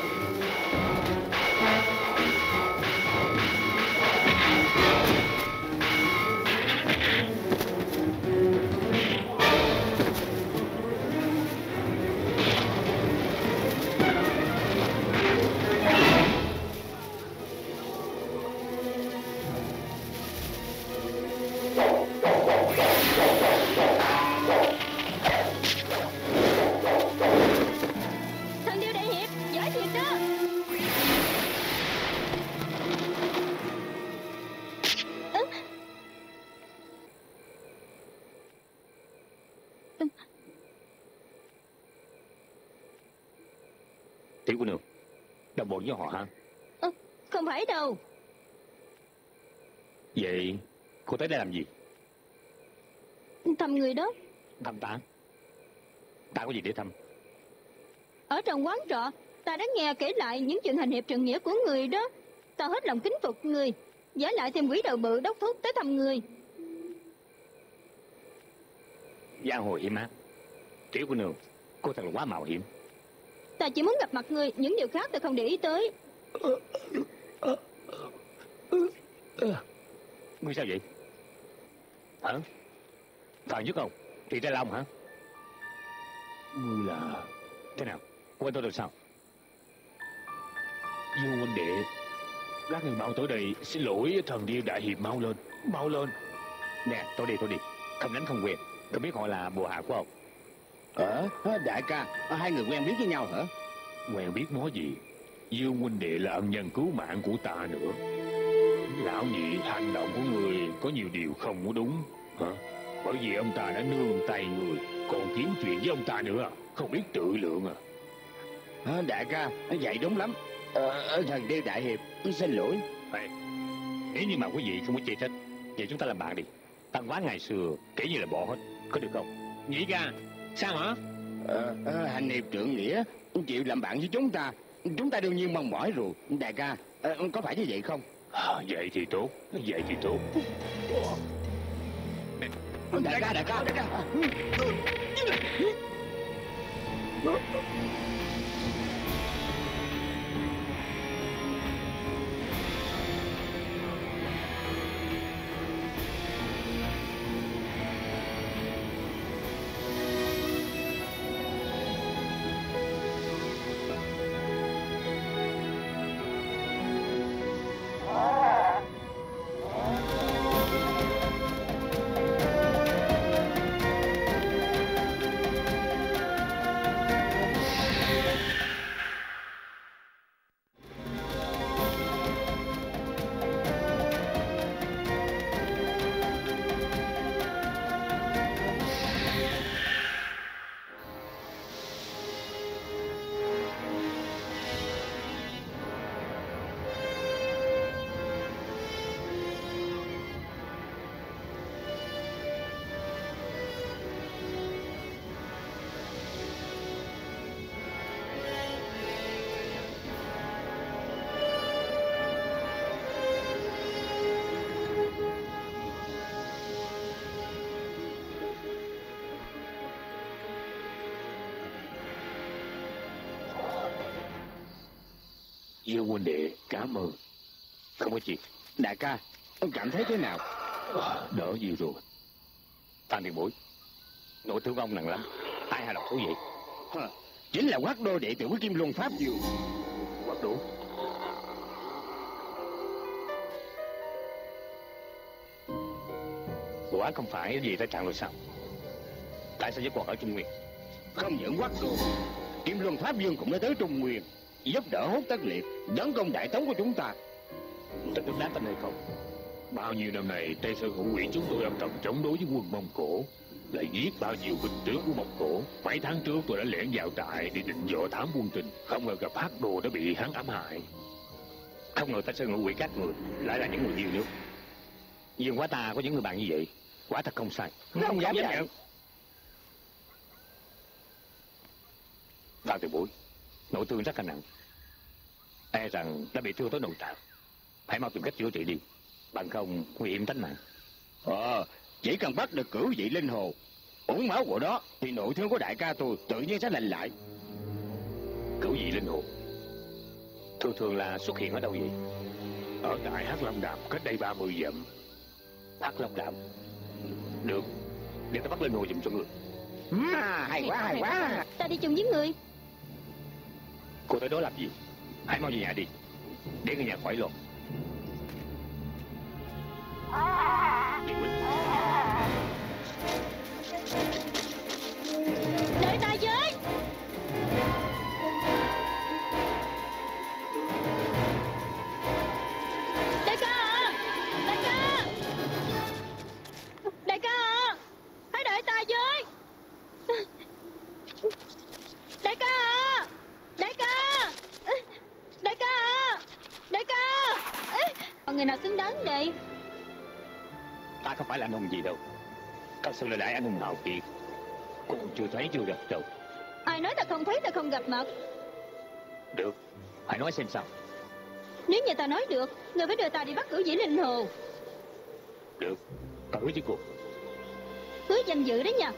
Thần điêu đại hiệp, giỏi thiệt đó. Ơ. Tiểu cô nương, đồng bọn với họ hả? Ơ, không phải đâu. Vậy cô tới đây làm gì? Thăm người đó. Thăm ta? Ta có gì để thăm? Ở trong quán trọ, ta đã nghe kể lại những chuyện hành hiệp trượng nghĩa của người đó. Ta hết lòng kính phục người, giả lại thêm quỷ đầu bự đốc thúc tới thăm người. Giang hồ hiểm ác. Tiểu cô nương, cô thật là quá mạo hiểm. Ta chỉ muốn gặp mặt người, những điều khác ta không để ý tới. Ngươi sao vậy? Hả? Phạm Nhất không? Thì Trai Long hả? Ngươi là... Thế nào? Quên tôi được sao? Dương huynh đệ, các người mau tới đây xin lỗi thần điêu đại hiệp, mau lên, mau lên. Nè, tôi đi, tôi đi. Không đánh không quen. Tôi biết họ là bộ hạ của ông. Ờ, đại ca, hai người quen biết với nhau hả? Quen biết nói gì? Dương huynh đệ là ân nhân cứu mạng của ta nữa. Lão nhị, hành động của người có nhiều điều không có đúng hả? Bởi vì ông ta đã nương tay người, còn kiếm chuyện với ông ta nữa, không biết tự lượng à. À, đại ca, vậy đúng lắm. Ờ, thần điêu đại hiệp, xin lỗi. Hey, nếu như mà quý vị không có chê trách, vậy chúng ta làm bạn đi. Tăng quán ngày xưa kể như là bỏ hết, có được không? Nhị ca, sao hả? Ờ, ờ, hành hiệp trượng nghĩa chịu làm bạn với chúng ta, chúng ta đương nhiên mong mỏi rồi. Đại ca, ờ, có phải như vậy không? À, vậy thì tốt, vậy thì tốt. Đại ca, đại ca, đại ca. Dương huynh đệ, cảm ơn. Không có gì. Đại ca, ông cảm thấy thế nào? À, đỡ gì rồi. Phan Tiền Bối, nỗi thương ông nặng lắm. Ai hạ độc thú vậy? Hả? Chính là Hoắc Đô đệ tử của Kim Luân Pháp Dương. Hoắc Đô? Vụ án không phải gì tới trạng rồi sao? Tại sao vẫn còn ở Trung Nguyên? Không những Hoắc Đô, Kim Luân Pháp Dương cũng đã tới Trung Nguyên, giúp đỡ Hốt Tất Liệt, tấn công đại tống của chúng ta. Tin tức đáng tin hay không? Bao nhiêu năm nay, Tây Sơn Hữu Quỷ chúng tôi âm thầm chống đối với quân Mông Cổ. lại giết bao nhiêu binh tướng của Mông Cổ. Mấy tháng trước tôi đã lẻn vào trại để định dò thám quân tình, không ngờ gặp Hắc Đồ đã bị hắn ám hại. Không ngờ ta sẽ ngụ quỷ các người lại là những người yêu nước. Dương quá ta có những người bạn như vậy, quả thật không sai. Không, không dám nhận. nhận. Vào từ buổi nội thương rất là nặng, e rằng đã bị thương tới nội tạng. Hãy mau tìm cách chữa trị đi, bằng không nguy hiểm tính mạng. Ờ, chỉ cần bắt được cửu vị linh hồ, uống máu của đó, thì nội thương của đại ca tôi tự nhiên sẽ lành lại. Cửu vị linh hồ thường thường là xuất hiện ở đâu vậy? Ở tại Hắc Long Đàm cách đây ba mươi dặm. Hắc Long Đàm. Được, để ta bắt linh hồ giùm cho người. À, hay quá, hay quá. Ta đi chung với người. Cô tới đó làm gì? Hãy mau về nhà đi, để người nhà khỏi lo. Điệu Binh, Đợi ta với. Đại ca à, đại ca, đại ca à, hãy đợi ta với. Đại ca à, đại ca, đại ca à, đại ca. Còn người nào xứng đáng đây? ta không phải là anh hùng gì đâu. Thật sự là đại anh hùng hào kiệt, cô còn chưa thấy chưa gặp đâu. Ai nói ta không thấy, ta không gặp mặt. Được, hãy nói xem sao. Nếu như ta nói được, người phải đưa ta đi bắt cửu dĩ linh hồ. Được, ta hứa với cô. Hứa danh dự đấy nha.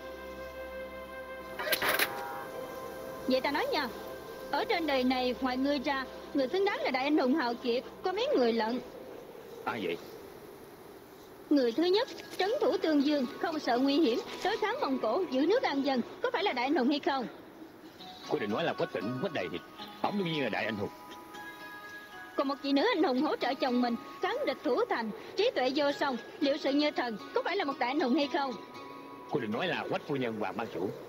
Vậy ta nói nha, ở trên đời này ngoài ngươi ra, người xứng đáng là đại anh hùng hào kiệt có mấy người lận. Ai vậy? Người thứ nhất, trấn thủ Tương Dương, không sợ nguy hiểm, đối kháng Mông Cổ, giữ nước an dân, có phải là đại anh hùng hay không? Cô định nói là Quách Tĩnh, Quách Đầy Hiệp, ông đương nhiên là đại anh hùng. Còn một chị nữ anh hùng hỗ trợ chồng mình, kháng địch thủ thành, trí tuệ vô song, liệu sự như thần, có phải là một đại anh hùng hay không? Cô định nói là Quách phu nhân và ban chủ,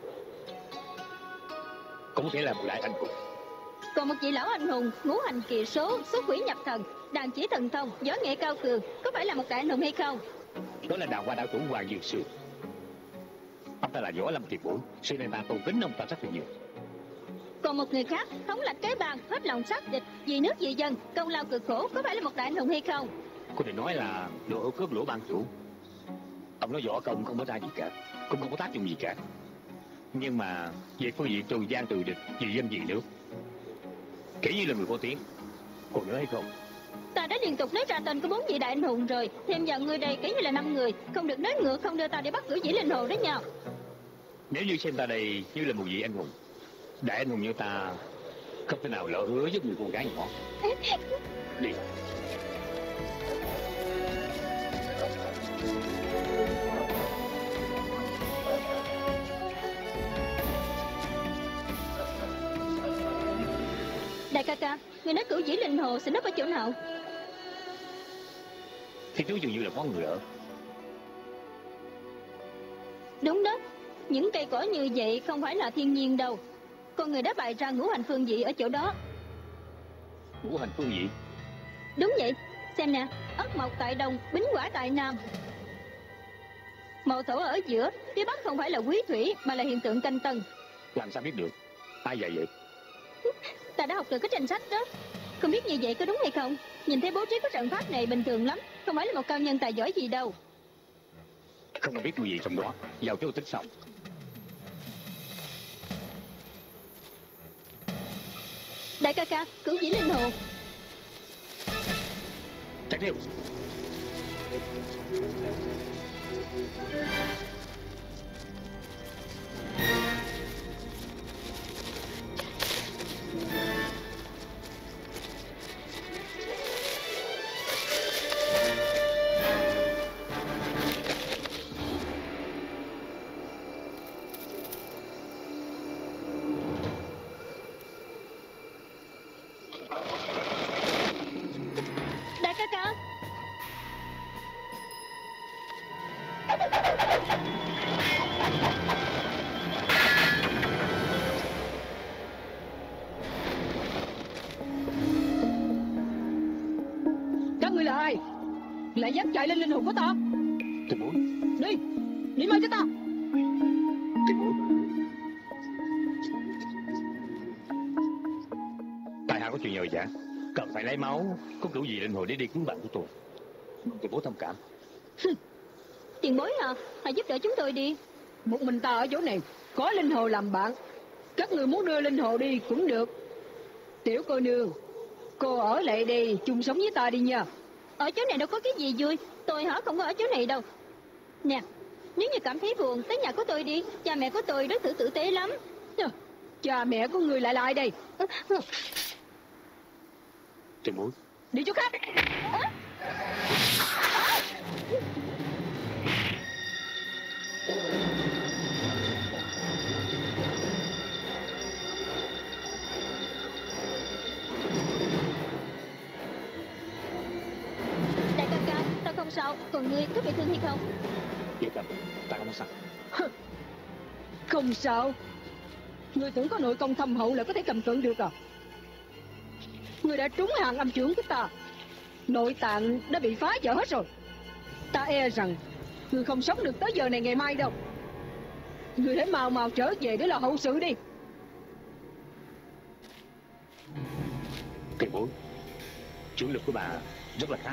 cũng có thể là một đại anh hùng. Còn một vị lão anh hùng, ngũ hành kỳ số, xuất quỷ nhập thần, đàn chỉ thần thông, võ nghệ cao cường, có phải là một đại anh hùng hay không? Đó là đạo hoa đạo chủ Hoàng Dương Sư. Ông ta là Võ Lâm Kiệt Bối, sự này ta tôn kính ông ta rất là nhiều. Còn một người khác, thống lãnh cái bang, hết lòng sát địch, vì nước vì dân, công lao cực khổ, có phải là một đại anh hùng hay không? Cô định nói là Đồ Hữu Cướp Lỗ ban chủ. Ông nói võ công không có ra gì cả, cũng không có tác dụng gì cả. Nhưng mà về phương diện trừ gian trừ địch, vì dân vì nước, kể như là người có tiếng. Cô nhớ hay không? Ta đã liên tục nói ra tên của bốn vị đại anh hùng rồi, thêm vào người đây kể như là năm người, không được nói ngược, không đưa ta đi bắt cửu dĩ linh hồ đó nha. Nếu như xem ta đây như là một vị anh hùng, đại anh hùng như ta không thể nào lỡ hứa với người con gái nhỏ. Đi. Đại ca ca, người nói cửu dĩ linh hồ sẽ nấp ở chỗ nào? Thì tôi dường như là có người ở. Đúng đó, những cây cỏ như vậy không phải là thiên nhiên đâu. Con người đã bày ra ngũ hành phương vị ở chỗ đó. Ngũ hành phương vị? Đúng vậy, xem nè, ất mộc tại đông, bính hỏa tại nam. Mậu thổ ở giữa, phía bắc không phải là quý thủy mà là hiện tượng canh tân. Làm sao biết được? Ai dạy vậy? Ta đã học được cái tranh sách đó. Không biết như vậy có đúng hay không? Nhìn thấy bố trí của trận pháp này bình thường lắm, không phải là một cao nhân tài giỏi gì đâu. Không cần biết điều gì trong đó, vào chỗ tích xong. Đại ca ca, cửu dĩ linh hồ. Chạy theo. Đại ca ca. Các ngươi là ai? Lại dám chạy lên linh hồn của ta? Tôi muốn. Đi, đi mau cho ta. ta có chuyện nhờ dạ, cần phải lấy máu, có đủ gì linh hồn để đi cứu bạn của tôi. Tiền bối thông cảm. Tiền bối à, hãy giúp đỡ chúng tôi đi. Một mình ta ở chỗ này, có linh hồ làm bạn. Các người muốn đưa linh hồ đi cũng được. Tiểu cô nương, cô ở lại đây chung sống với ta đi nha. Ở chỗ này đâu có cái gì vui. Tôi hả không có ở chỗ này đâu. Nè, nếu như cảm thấy buồn, tới nhà của tôi đi. Cha mẹ của tôi đối xử tử tế lắm. Cha mẹ của người lại lại đây. Tiền bối, Đi chỗ khác. À? Đại ca ca, tao không sao. Còn ngươi có bị thương hay không? yên tâm, ta không sao. Không sao. Người tưởng có nội công thâm hậu là có thể cầm cự được à? Người đã trúng hàng âm chưởng của ta. Nội tạng đã bị phá vỡ hết rồi. Ta e rằng người không sống được tới giờ này ngày mai đâu. Người hãy mau mau trở về để lo hậu sự đi. Tiền bối, chưởng lực của bà rất là khá.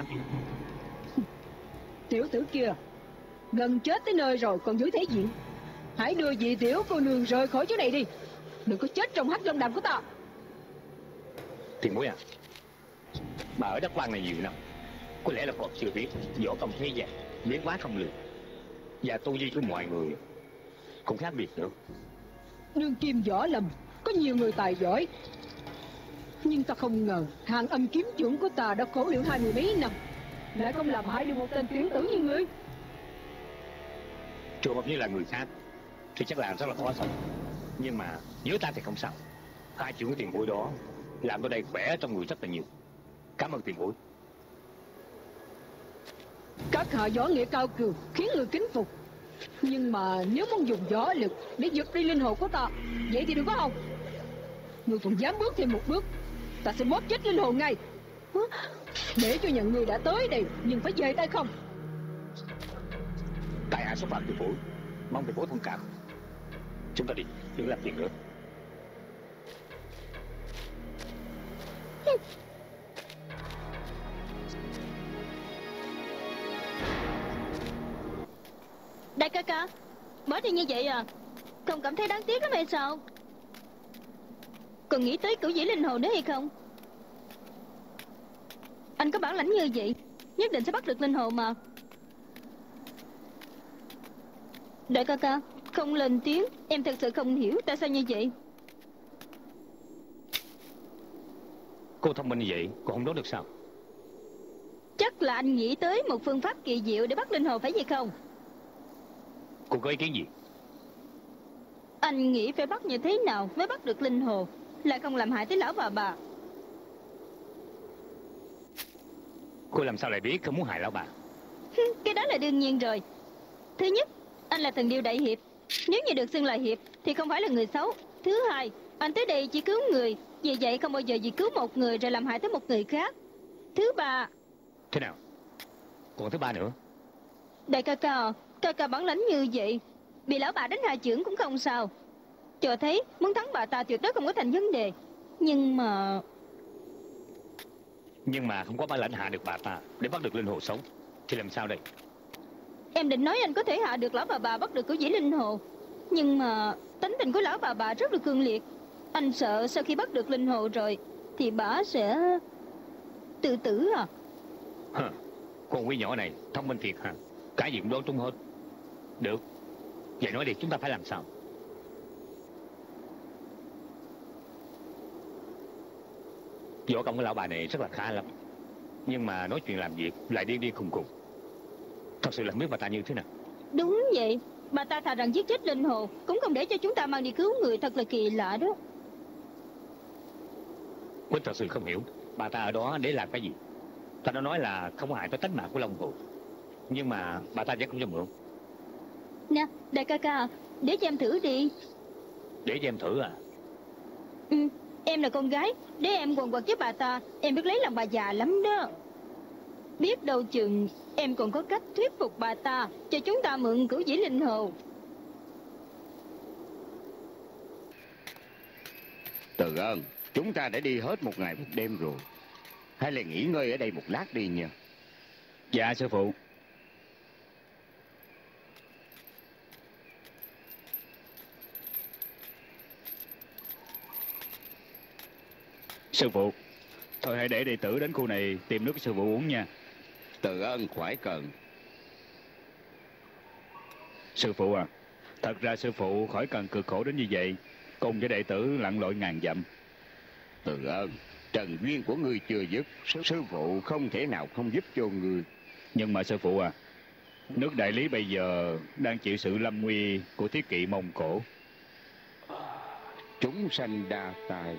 Tiểu tử kia gần chết tới nơi rồi còn giữ thể diện. Hãy đưa vị tiểu cô nương rời khỏi chỗ này đi. Đừng có chết trong hắc long đàm của ta. Tiền bối à, bà ở đất quan này nhiều năm, có lẽ là còn chưa biết võ công thế gian biến hóa không lường, và tu vi của mọi người cũng khác biệt nữa. Đương kim võ lâm có nhiều người tài giỏi, nhưng ta không ngờ hàng âm kiếm chưởng của ta đã khổ luyện hai mươi mấy năm, lại không làm hại được một tên tiểu tử như ngươi. Trường hợp như là người khác thì chắc là rất là khó sống, nhưng mà với ta thì không sao. Hai chuyện của tiền bối đó làm tôi đây khỏe trong người rất là nhiều. Cảm ơn tiền bối. Các hạ võ nghệ cao cường khiến người kính phục, nhưng mà nếu muốn dùng võ lực để giật đi linh hồn của ta, vậy thì đừng có hòng. Người còn dám bước thêm một bước, ta sẽ bóp chết linh hồn ngay. Để cho nhận người đã tới đây, nhưng phải về tay không. Tại hạ xúc phạm tiền bối, mong tiền bối thông cảm. Chúng ta đi, đừng làm chuyện nữa. Đại ca ca, bỏ đi như vậy à? Không cảm thấy đáng tiếc lắm hay sao? Còn nghĩ tới cửu dĩ linh hồn nữa hay không? Anh có bản lãnh như vậy, nhất định sẽ bắt được linh hồn mà. Đại ca ca, không lên tiếng. Em thật sự không hiểu tại sao như vậy. Cô thông minh như vậy, cô không đoán được sao? Chắc là anh nghĩ tới một phương pháp kỳ diệu để bắt linh hồn phải vậy không? Cô có ý kiến gì? Anh nghĩ phải bắt như thế nào mới bắt được linh hồn, lại không làm hại tới lão bà bà. Cô làm sao lại biết không muốn hại lão bà? Cái đó là đương nhiên rồi. Thứ nhất, anh là thần điêu đại hiệp. Nếu như được xưng là hiệp thì không phải là người xấu. Thứ hai, anh tới đây chỉ cứu người, vì vậy không bao giờ vì cứu một người rồi làm hại tới một người khác. Thứ ba... Thế nào? Còn thứ ba nữa? Đại ca ca, ca ca bản lãnh như vậy, bị lão bà đánh hạ chưởng cũng không sao. Cho thấy muốn thắng bà ta tuyệt đối không có thành vấn đề. Nhưng mà... Nhưng mà không có bản lãnh hạ được bà ta để bắt được linh hồn sống thì làm sao đây? Em định nói anh có thể hạ được lão bà bà bắt được cửu dĩ linh hồn, nhưng mà tính tình của lão bà bà rất là cương liệt. Anh sợ sau khi bắt được linh hồn rồi thì bà sẽ tự tử à? Hả? Con quý nhỏ này thông minh thiệt hả? Cả gì cũng đoán trúng hết. Được, vậy nói đi, chúng ta phải làm sao? Võ công của lão bà này rất là khá lắm, nhưng mà nói chuyện làm việc lại điên điên khùng khùng. Thật sự là không biết bà ta như thế nào. Đúng vậy, bà ta thà rằng giết chết linh hồn cũng không để cho chúng ta mang đi cứu người, thật là kỳ lạ đó. Quýnh thật sự không hiểu bà ta ở đó để làm cái gì. Ta đã nói là không hại tới tính mạng của Long Hồ, nhưng mà bà ta vẫn không cho mượn. Nè, đại ca ca, để cho em thử đi. Để cho em thử à? Ừ, em là con gái, để em quần quật với bà ta, em biết lấy lòng bà già lắm đó. Biết đâu chừng em còn có cách thuyết phục bà ta cho chúng ta mượn cửu dĩ linh hồn. Từ ơn, Chúng ta đã đi hết một ngày một đêm rồi. Hay là nghỉ ngơi ở đây một lát đi nha. Dạ sư phụ. Sư phụ, thôi hãy để đệ tử đến khu này tìm nước cho sư phụ uống nha. Từ ơn khỏi cần. Sư phụ à, thật ra sư phụ khỏi cần cực khổ đến như vậy, cùng với đệ tử lặn lội ngàn dặm. Từ ơn, trần duyên của ngươi chưa dứt, sư phụ không thể nào không giúp cho ngươi. Nhưng mà sư phụ à, nước Đại Lý bây giờ đang chịu sự lâm nguy của thiết kỵ Mông Cổ. Chúng sanh đa tài,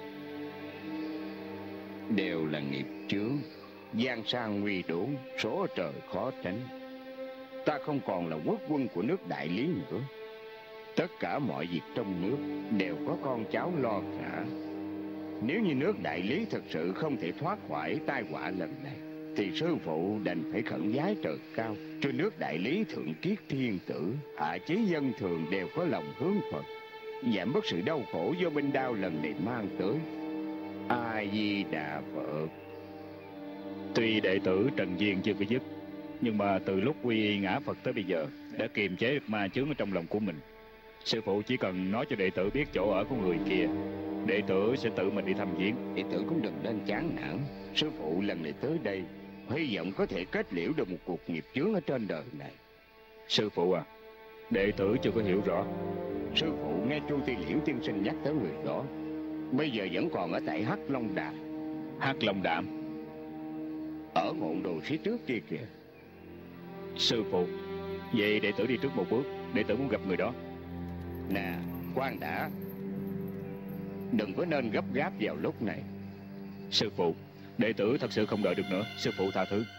đều là nghiệp chướng. Giang sang nguy đốn, số trời khó tránh. Ta không còn là quốc quân của nước Đại Lý nữa. Tất cả mọi việc trong nước đều có con cháu lo cả. Nếu như nước Đại Lý thực sự không thể thoát khỏi tai họa lần này, thì sư phụ đành phải khẩn vái trời cao cho nước Đại Lý thượng kiết thiên tử, hạ chí dân thường đều có lòng hướng Phật, giảm bớt sự đau khổ do binh đao lần này mang tới. A Di Đà Phật. Tuy đệ tử trần duyên chưa có dứt, nhưng mà từ lúc quy y ngã Phật tới bây giờ đã kiềm chế được ma chướng ở trong lòng của mình. Sư phụ chỉ cần nói cho đệ tử biết chỗ ở của người kia, đệ tử sẽ tự mình đi thăm viếng. Đệ tử cũng đừng nên chán nản. Sư phụ lần này tới đây, hy vọng có thể kết liễu được một cuộc nghiệp chướng ở trên đời này. Sư phụ à, đệ tử chưa có hiểu rõ. Sư phụ nghe Chu Ti Liễu tiên sinh nhắc tới người đó, bây giờ vẫn còn ở tại Hắc Long Đàm. Hắc Long Đàm? Ở ngọn đồi phía trước kia kìa. Sư phụ, vậy đệ tử đi trước một bước, đệ tử muốn gặp người đó. Nè, khoan đã, đừng có nên gấp gáp vào lúc này. Sư phụ, đệ tử thật sự không đợi được nữa, sư phụ tha thứ.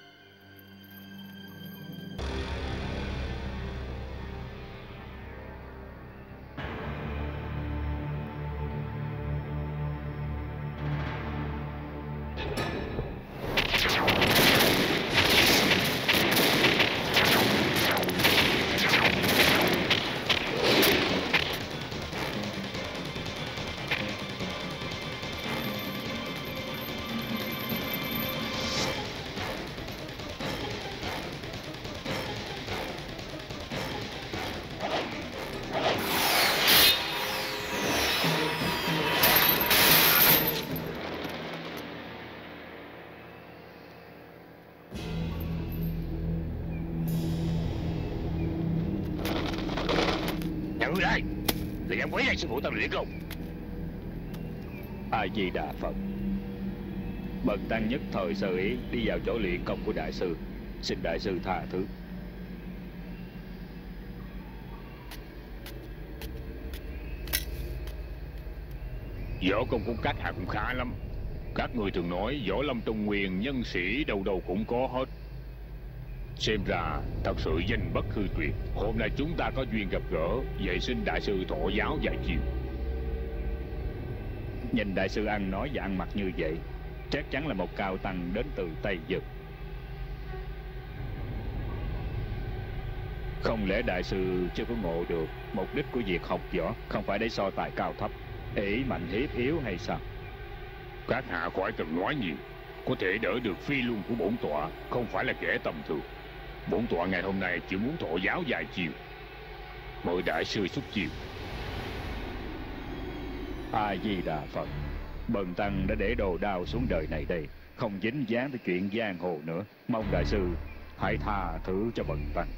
Tự đây, là dám quấy rầy sư phụ tao luyện công. A Di Đà Phật. Bần tăng nhất thời sơ ý đi vào chỗ luyện công của đại sư, xin đại sư tha thứ. Võ công của các hạ cũng khá lắm. Các người thường nói võ lâm Trung Nguyên nhân sĩ đâu đâu cũng có hết. Xem ra thật sự danh bất hư truyền. Hôm nay chúng ta có duyên gặp gỡ, vậy xin đại sư thọ giáo vài chiều. Nhìn đại sư ăn nói và ăn mặc như vậy, chắc chắn là một cao tăng đến từ Tây Vực. Không lẽ đại sư chưa có ngộ được mục đích của việc học võ không phải để so tài cao thấp, ỷ mạnh hiếp yếu hay sao? Các hạ khỏi cần nói nhiều. Có thể đỡ được phi luân của bổn tọa không phải là kẻ tầm thường. Bổn tọa ngày hôm nay chỉ muốn thọ giáo vài chiều. Mời đại sư xuất chiều. A Di Đà Phật. Bần tăng đã để đồ đao xuống đời này đây, không dính dáng tới chuyện giang hồ nữa. Mong đại sư hãy tha thứ cho bần tăng.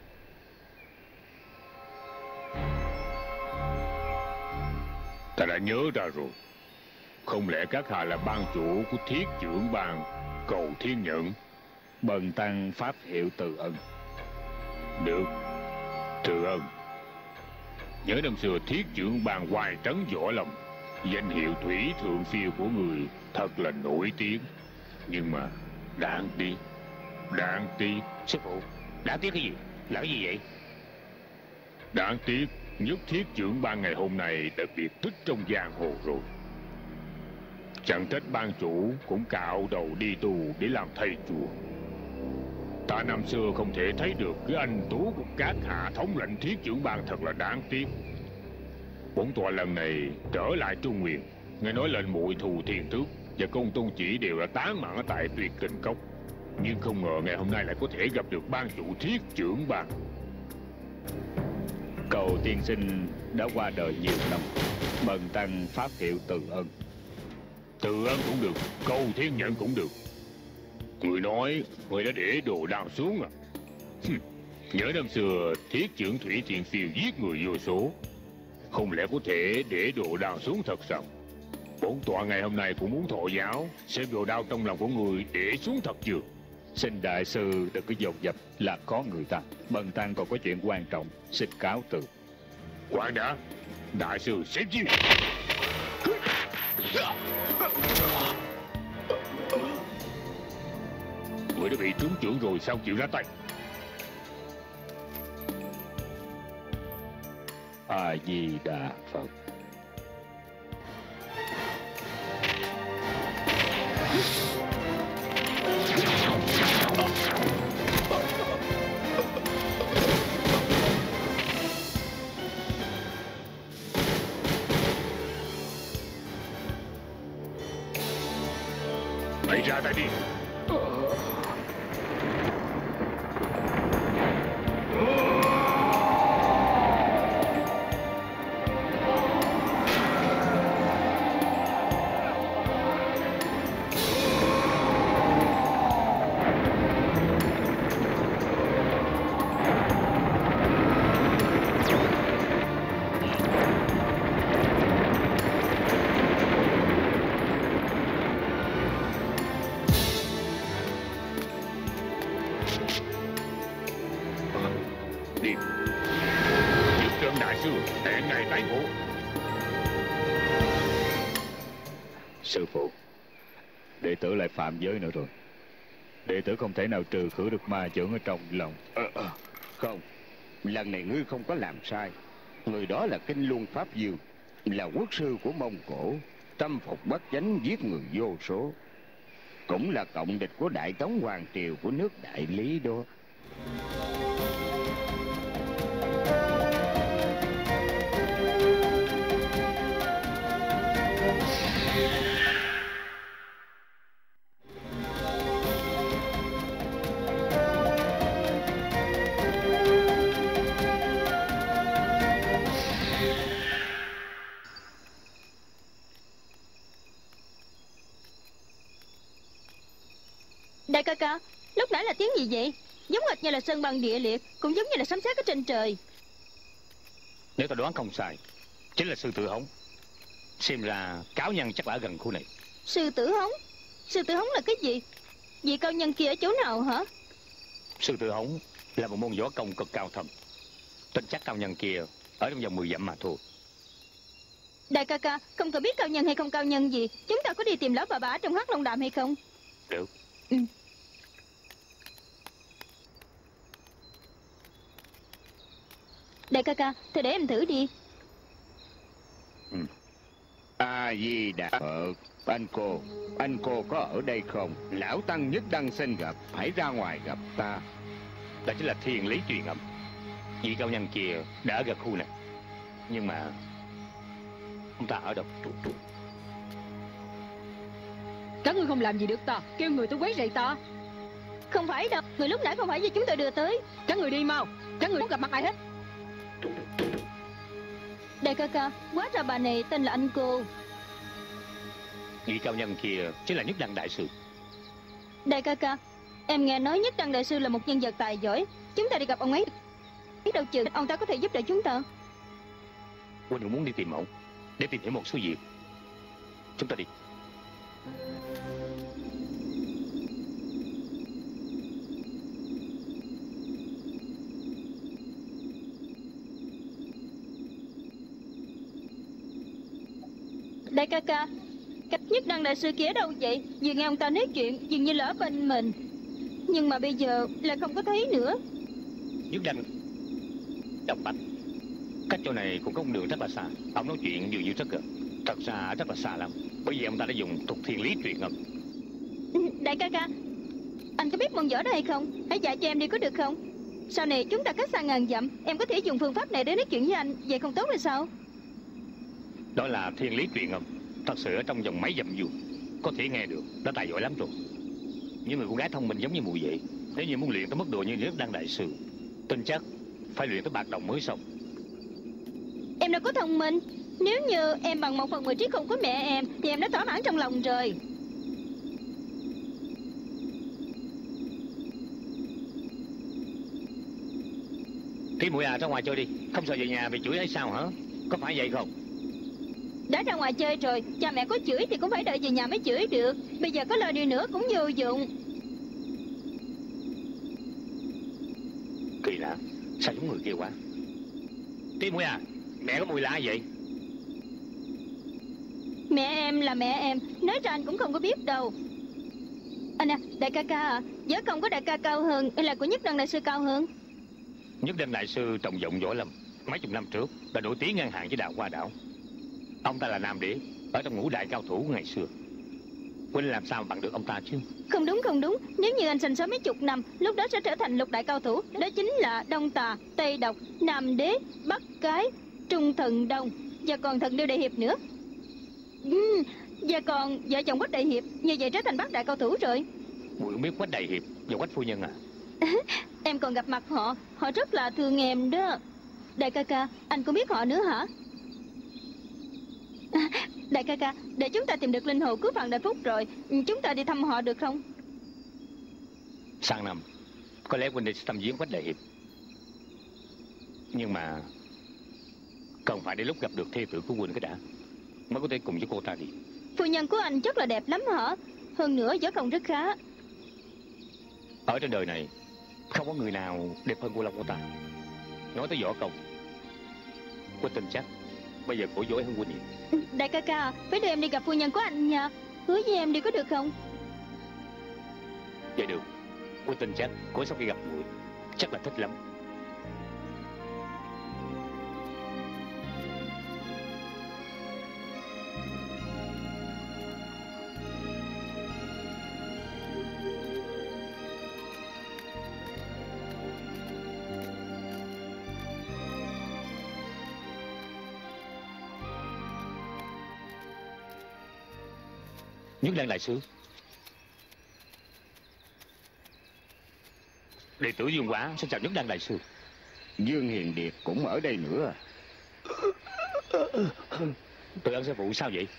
Ta đã nhớ ra rồi. Không lẽ các hạ là ban chủ của Thiết Chưởng Bang Cầu Thiên Nhận? Bần tăng pháp hiệu Từ Ân. Được, Từ Ân. Nhớ năm xưa Thiết Chưởng Bang hoài trấn võ lâm, danh hiệu thủy thượng phiêu của người thật là nổi tiếng. Nhưng mà đáng tiếc, đáng tiếc. Sư phụ, đáng tiếc cái gì? Là cái gì vậy? Đáng tiếc nhất Thiết Chưởng Bang ngày hôm nay đã biệt tích trong giang hồ rồi. Chẳng trách ban chủ cũng cạo đầu đi tù để làm thầy chùa. Ta năm xưa không thể thấy được cái anh tú của các hạ thống lãnh Thiết Chưởng Bang thật là đáng tiếc. Bổn tọa lần này trở lại Trung Nguyên, Nghe nói lệnh muội thù Thiền Tước và Công Tôn Chỉ đều đã tán mạng ở tại Tuyệt Kình Cốc, nhưng không ngờ ngày hôm nay lại có thể gặp được ban chủ Thiết trưởng ban. Cầu tiên sinh đã qua đời nhiều năm, bần tăng phát hiệu từ ân. Từ ân cũng được, cầu thiên nhận cũng được. Người nói người đã để đồ đao xuống à? Nhớ năm xưa Thiết trưởng Thủy Thiện Phiêu giết người vô số, không lẽ có thể để đồ đao xuống thật sao? Bổn tọa ngày hôm nay cũng muốn thọ giáo, xem đồ đao trong lòng của người để xuống thật chưa? Xin đại sư đừng có dồn dập là có người ta. Bần tăng còn có chuyện quan trọng, xin cáo từ. Khoan đã, đại sư xem chi? Người đã bị trúng trưởng rồi sao chịu ra tay? A Di Đà Phật. Mày ra tay đi. Đi. Trước trơn đại sư, hẹn ngày tái ngộ. Sư phụ, đệ tử lại phạm giới nữa rồi. Đệ tử không thể nào trừ khử được ma chưởng ở trong lòng. Ờ, ờ, không, lần này ngươi không có làm sai. Người đó là Kinh Luân Pháp Dương, là quốc sư của Mông Cổ, tâm phục bất chánh, giết người vô số, cũng là cộng địch của Đại Tống Hoàng Triều của nước Đại Lý đó. Đại ca ca, lúc nãy là tiếng gì vậy? Giống hệt như là sơn băng địa liệt, cũng giống như là sấm sét ở trên trời. Nếu ta đoán không sai, chính là sư tử hống. Xem ra cáo nhân chắc là ở gần khu này. Sư tử hống? Sư tử hống là cái gì? Vị cao nhân kia ở chỗ nào hả? Sư tử hống là một môn võ công cực cao thâm. Tin chắc cao nhân kia ở trong vòng mười dặm mà thôi. Đại ca ca, không cần biết cao nhân hay không cao nhân gì, chúng ta có đi tìm lão bà bà trong Hắc Long Đàm hay không? Được. Ừ. Đại ca ca, thì để em thử đi. Ừ. A Di Đà Phật. Anh cô, anh cô có ở đây không? Lão tăng nhất đăng xin gặp, phải ra ngoài gặp ta. Đó chính là thiên lý truyền âm. Vị cao nhân kia đã ở gần khu này, nhưng mà ông ta ở đâu? Các ngươi không làm gì được ta, kêu người tới quấy rầy ta. Không phải đâu, người lúc nãy không phải do chúng tôi đưa tới. Các người đi mau, các người không gặp mặt ai hết. Đại ca ca, hóa ra bà này tên là anh cô. Vị cao nhân kia chính là Nhất Đăng đại sư. Đại ca ca, em nghe nói Nhất Đăng đại sư là một nhân vật tài giỏi. Chúng ta đi gặp ông ấy, biết đâu chừng ông ta có thể giúp đỡ chúng ta. Quỳnh cũng muốn đi tìm ông để tìm hiểu một số việc. Chúng ta đi. Đại ca ca, cách Nhất Đăng đại sư kia ở đâu vậy? Vừa nghe ông ta nói chuyện dường như là ở bên mình, nhưng mà bây giờ lại không có thấy nữa. Nhất Đăng độc bạch. Cách chỗ này cũng có một đường rất là xa. Ông nói chuyện dường như rất gần, thật ra rất là xa lắm, bởi vì ông ta đã dùng thuật thiên lý truyền âm. Đại ca ca, anh có biết môn võ đó hay không? Hãy dạy cho em đi có được không? Sau này chúng ta cách xa ngàn dặm, em có thể dùng phương pháp này để nói chuyện với anh, vậy không tốt là sao? Đó là thiên lý truyền âm, Thật sự ở trong vòng mấy dặm vuông có thể nghe được đã tài giỏi lắm rồi. Những người con gái thông minh giống như mụ vậy, nếu như muốn luyện tới mức độ như nước đăng đại sư, tin chắc phải luyện tới bạc đồng mới xong. Em đâu có thông minh. Nếu như em bằng một phần mười trí khôn của mẹ em thì em đã thỏa mãn trong lòng rồi. Tí muội à, ra ngoài chơi đi, không sợ về nhà bị chửi hay sao hả? Có phải vậy không? Đã ra ngoài chơi rồi, cha mẹ có chửi thì cũng phải đợi về nhà mới chửi được. Bây giờ có lời đi nữa cũng vô dụng. Kỳ lạ, sao giống người kia quá. Tí muội à, mẹ có mùi lạ vậy? Mẹ em là mẹ em, nói ra anh cũng không có biết đâu. Anh à, đại ca ca à, võ công của đại ca cao hơn hay là của Nhất Đăng đại sư cao hơn? Nhất Đăng đại sư trọng dụng võ lâm, mấy chục năm trước đã nổi tiếng ngang hàng với Đạo Hoa Đảo. Ông ta là nam đế ở trong ngũ đại cao thủ ngày xưa. Huynh làm sao mà bằng được ông ta chứ? Không đúng không đúng, nếu như anh sinh sống mấy chục năm, lúc đó sẽ trở thành lục đại cao thủ. Đó chính là Đông Tà, Tây Độc, Nam Đế, Bắc Cái, Trung Thần Đông, và còn Thần Điêu Đại Hiệp nữa. Ừ, và còn vợ chồng Quách Đại Hiệp, như vậy trở thành bát đại cao thủ rồi. Muội không biết Quách Đại Hiệp và Quách phu nhân à? Em còn gặp mặt họ, họ rất là thương em đó. Đại ca ca, anh cũng biết họ nữa hả? Đại ca ca, để chúng ta tìm được linh hồ cứu Phạm Đại Phúc rồi, chúng ta đi thăm họ được không? Sang năm có lẽ huynh đi thăm viếng Quách Đại Hiệp, nhưng mà cần phải đến lúc gặp được thê tử của huynh cái đã mới có thể cùng với cô ta đi. Phu nhân của anh rất là đẹp lắm hả? Hơn nữa võ công rất khá. Ở trên đời này không có người nào đẹp hơn cô Long của ta. Nói tới võ công, huynh tin chắc bây giờ cổ giỏi hơn huynh nhiều. Đại ca ca, phải đưa em đi gặp phu nhân của anh nha. Hứa với em đi có được không? Vậy được, huynh tin chắc cổ sau khi gặp muội chắc là thích lắm. Nhất Đăng đại sư, đệ tử Dương Quá xin chào Nhất Đăng đại sư. Dương Hiền Điệt cũng ở đây nữa. Từ Ân sư phụ sao vậy?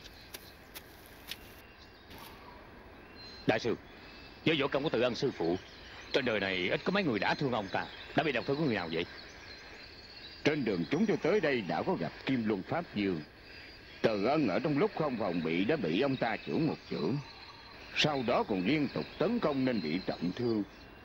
Đại sư, với võ công của Từ Ân sư phụ, trên đời này ít có mấy người đã thương ông ta. Đã bị độc thủ của người nào vậy? Trên đường chúng tôi tới đây đã có gặp Kim Luân Pháp Dương. Từ Ân ở trong lúc không phòng bị đã bị ông ta chưởng một chưởng, sau đó còn liên tục tấn công nên bị trọng thương.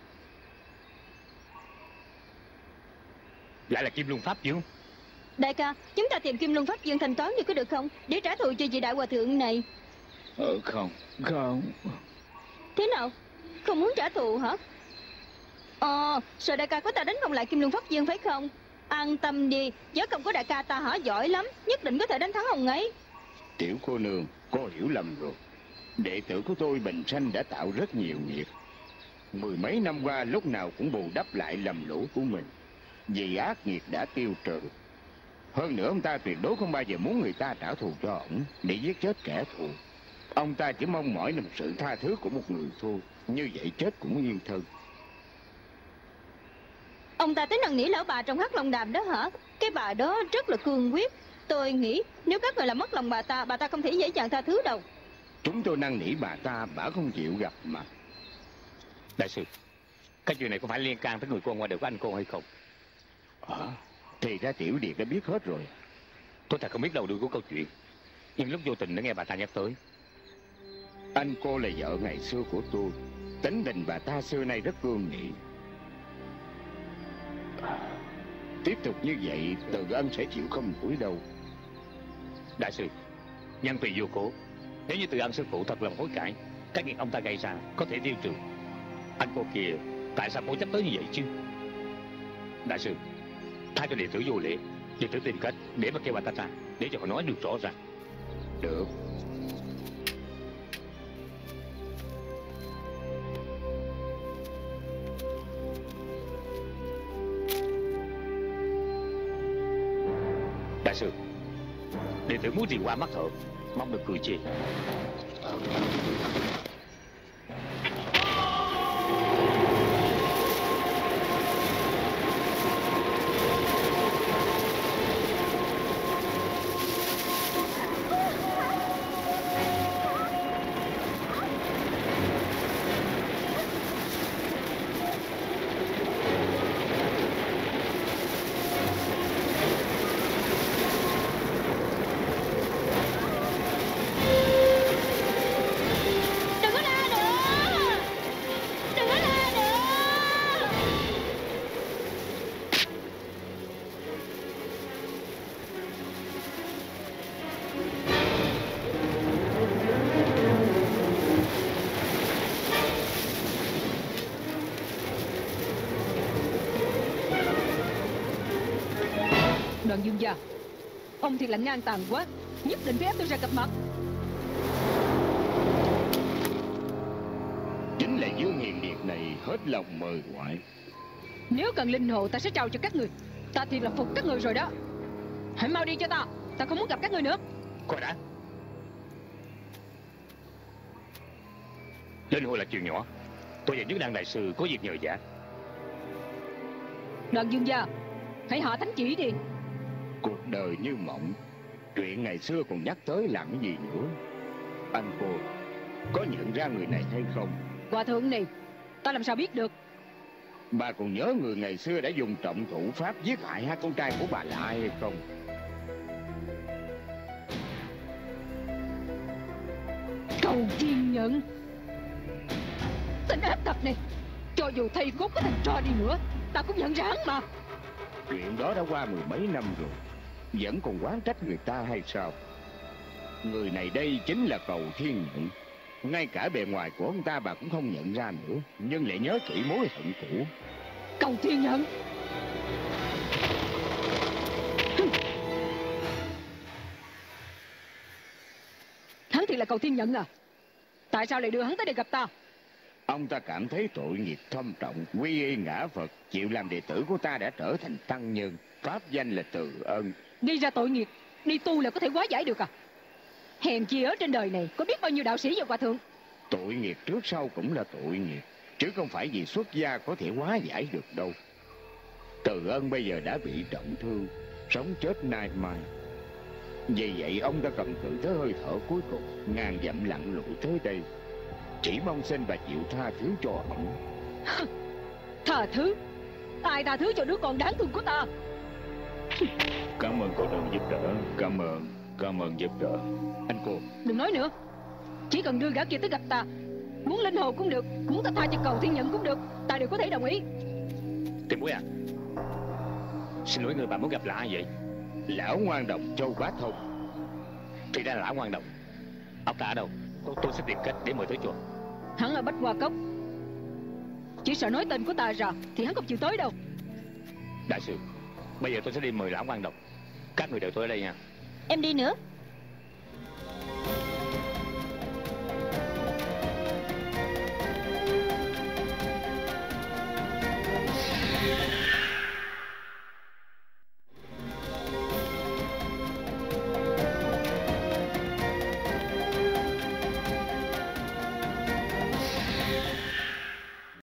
Lại là Kim Luân Pháp Dương. Đại ca, chúng ta tìm Kim Luân Pháp Dương thanh toán đi có được không? Để trả thù cho vị đại hòa thượng này. Ờ không, không. Thế nào? Không muốn trả thù hả? Ờ, sợ đại ca của ta đánh không lại Kim Luân Pháp Dương phải không? An tâm đi, võ công của đại ca ta hả giỏi lắm, nhất định có thể đánh thắng ông ấy. Tiểu cô nương, cô hiểu lầm rồi. Đệ tử của tôi Bình Sanh đã tạo rất nhiều nghiệp. Mười mấy năm qua lúc nào cũng bù đắp lại lầm lỗi của mình, vì ác nghiệt đã tiêu trừ. Hơn nữa ông ta tuyệt đối không bao giờ muốn người ta trả thù cho ổng để giết chết kẻ thù. Ông ta chỉ mong mỏi là sự tha thứ của một người thôi, như vậy chết cũng yên thân. Ông ta tới năn nỉ lão bà trong Hắc Long Đàm đó hả? Cái bà đó rất là cương quyết. Tôi nghĩ nếu các người làm mất lòng bà ta, bà ta không thể dễ dàng tha thứ đâu. Chúng tôi năn nỉ bà ta, bà không chịu gặp mặt. Đại sư, cái chuyện này có phải liên can tới người con qua đời của anh cô hay không? À, thì ra Tiểu Điệt đã biết hết rồi. Tôi thật không biết đầu đuôi của câu chuyện, nhưng lúc vô tình đã nghe bà ta nhắc tới. Anh cô là vợ ngày xưa của tôi. Tính tình bà ta xưa nay rất cương nghị. À, tiếp tục như vậy Từ Ân sẽ chịu không nổi đâu. Đại sư, nhân tùy vô cố. Nếu như Từ Ân sư phụ thật lòng hối cải, cái nghiệp ông ta gây ra có thể tiêu trừ. Anh cô kia tại sao cố chấp tới như vậy chứ? Đại sư, tha cho đệ tử vô lễ, đệ tử tìm cách để mà kêu bà ta ra, để cho họ nói được rõ ràng. Được. Đại sư, đệ tử muốn trì qua mắt thợ, Mong được cười chê. Đoàn Dương gia, ông thiệt là ngang tàn quá, nhất định phải ép tôi ra gặp mặt. Chính là Dương Hiền Điệt này hết lòng mời ngoại. Nếu cần linh hồ ta sẽ trao cho các người. Ta thiệt là phục các người rồi đó. Hãy mau đi cho ta, ta không muốn gặp các người nữa. Coi đã. Linh hồ là chuyện nhỏ. Tôi và Nhất Đăng đại sư có việc nhờ vả. Đoàn Dương gia, hãy hạ thánh chỉ đi. Cuộc đời như mộng, chuyện ngày xưa còn nhắc tới làm cái gì nữa? Anh cô có nhận ra người này hay không? Hòa thượng này, ta làm sao biết được? Bà còn nhớ người ngày xưa đã dùng trọng thủ pháp giết hại hai con trai của bà là ai hay không? Cầu Thiên Nhận, tên ác tặc này, cho dù thầy cốt có thành tro đi nữa, ta cũng nhận ra hắn mà. Chuyện đó đã qua mười mấy năm rồi, vẫn còn oán trách người ta hay sao? Người này đây chính là Cầu Thiên Nhận. Ngay cả bề ngoài của ông ta bà cũng không nhận ra nữa, nhưng lại nhớ kỹ mối hận cũ. Cầu Thiên Nhận, hắn thì là Cầu Thiên Nhận à? Tại sao lại đưa hắn tới đây gặp ta? Ông ta cảm thấy tội nghiệp thâm trọng, quy y ngã Phật, chịu làm đệ tử của ta đã trở thành tăng nhân, pháp danh là Từ Ân. Gây ra tội nghiệp, đi tu là có thể hóa giải được à? Hèn chi ở trên đời này có biết bao nhiêu đạo sĩ và hòa thượng. Tội nghiệp trước sau cũng là tội nghiệp, chứ không phải vì xuất gia có thể hóa giải được đâu. Từ Ân bây giờ đã bị trọng thương, sống chết nay mai. Vì vậy ông ta cầm cự tới hơi thở cuối cùng, ngàn dặm lặn lội tới đây, chỉ mong xin bà chịu tha thứ cho ông. Tha thứ? Ai tha thứ cho đứa con đáng thương của ta? Cảm ơn cô đơn giúp đỡ. Cảm ơn, cảm ơn giúp đỡ. Anh cô, đừng nói nữa. Chỉ cần đưa gã kia tới gặp ta, muốn linh hồn cũng được, muốn ta tha cho Cầu Thiên Nhận cũng được, ta đều có thể đồng ý. Tiền bối à, xin lỗi người bà muốn gặp là ai vậy? lão ngoan độc Châu Bá Thông. Thì ra là lão ngoan độc. Ông ta ở đâu? Tôi, tôi sẽ tìm cách để mời tới chùa. Hắn ở Bách Hoa Cốc. Chỉ sợ nói tên của ta ra thì hắn không chịu tới đâu. Đại sư, bây giờ tôi sẽ đi mời lão ngoan độc. Các người đợi tôi ở đây nha. Em đi nữa.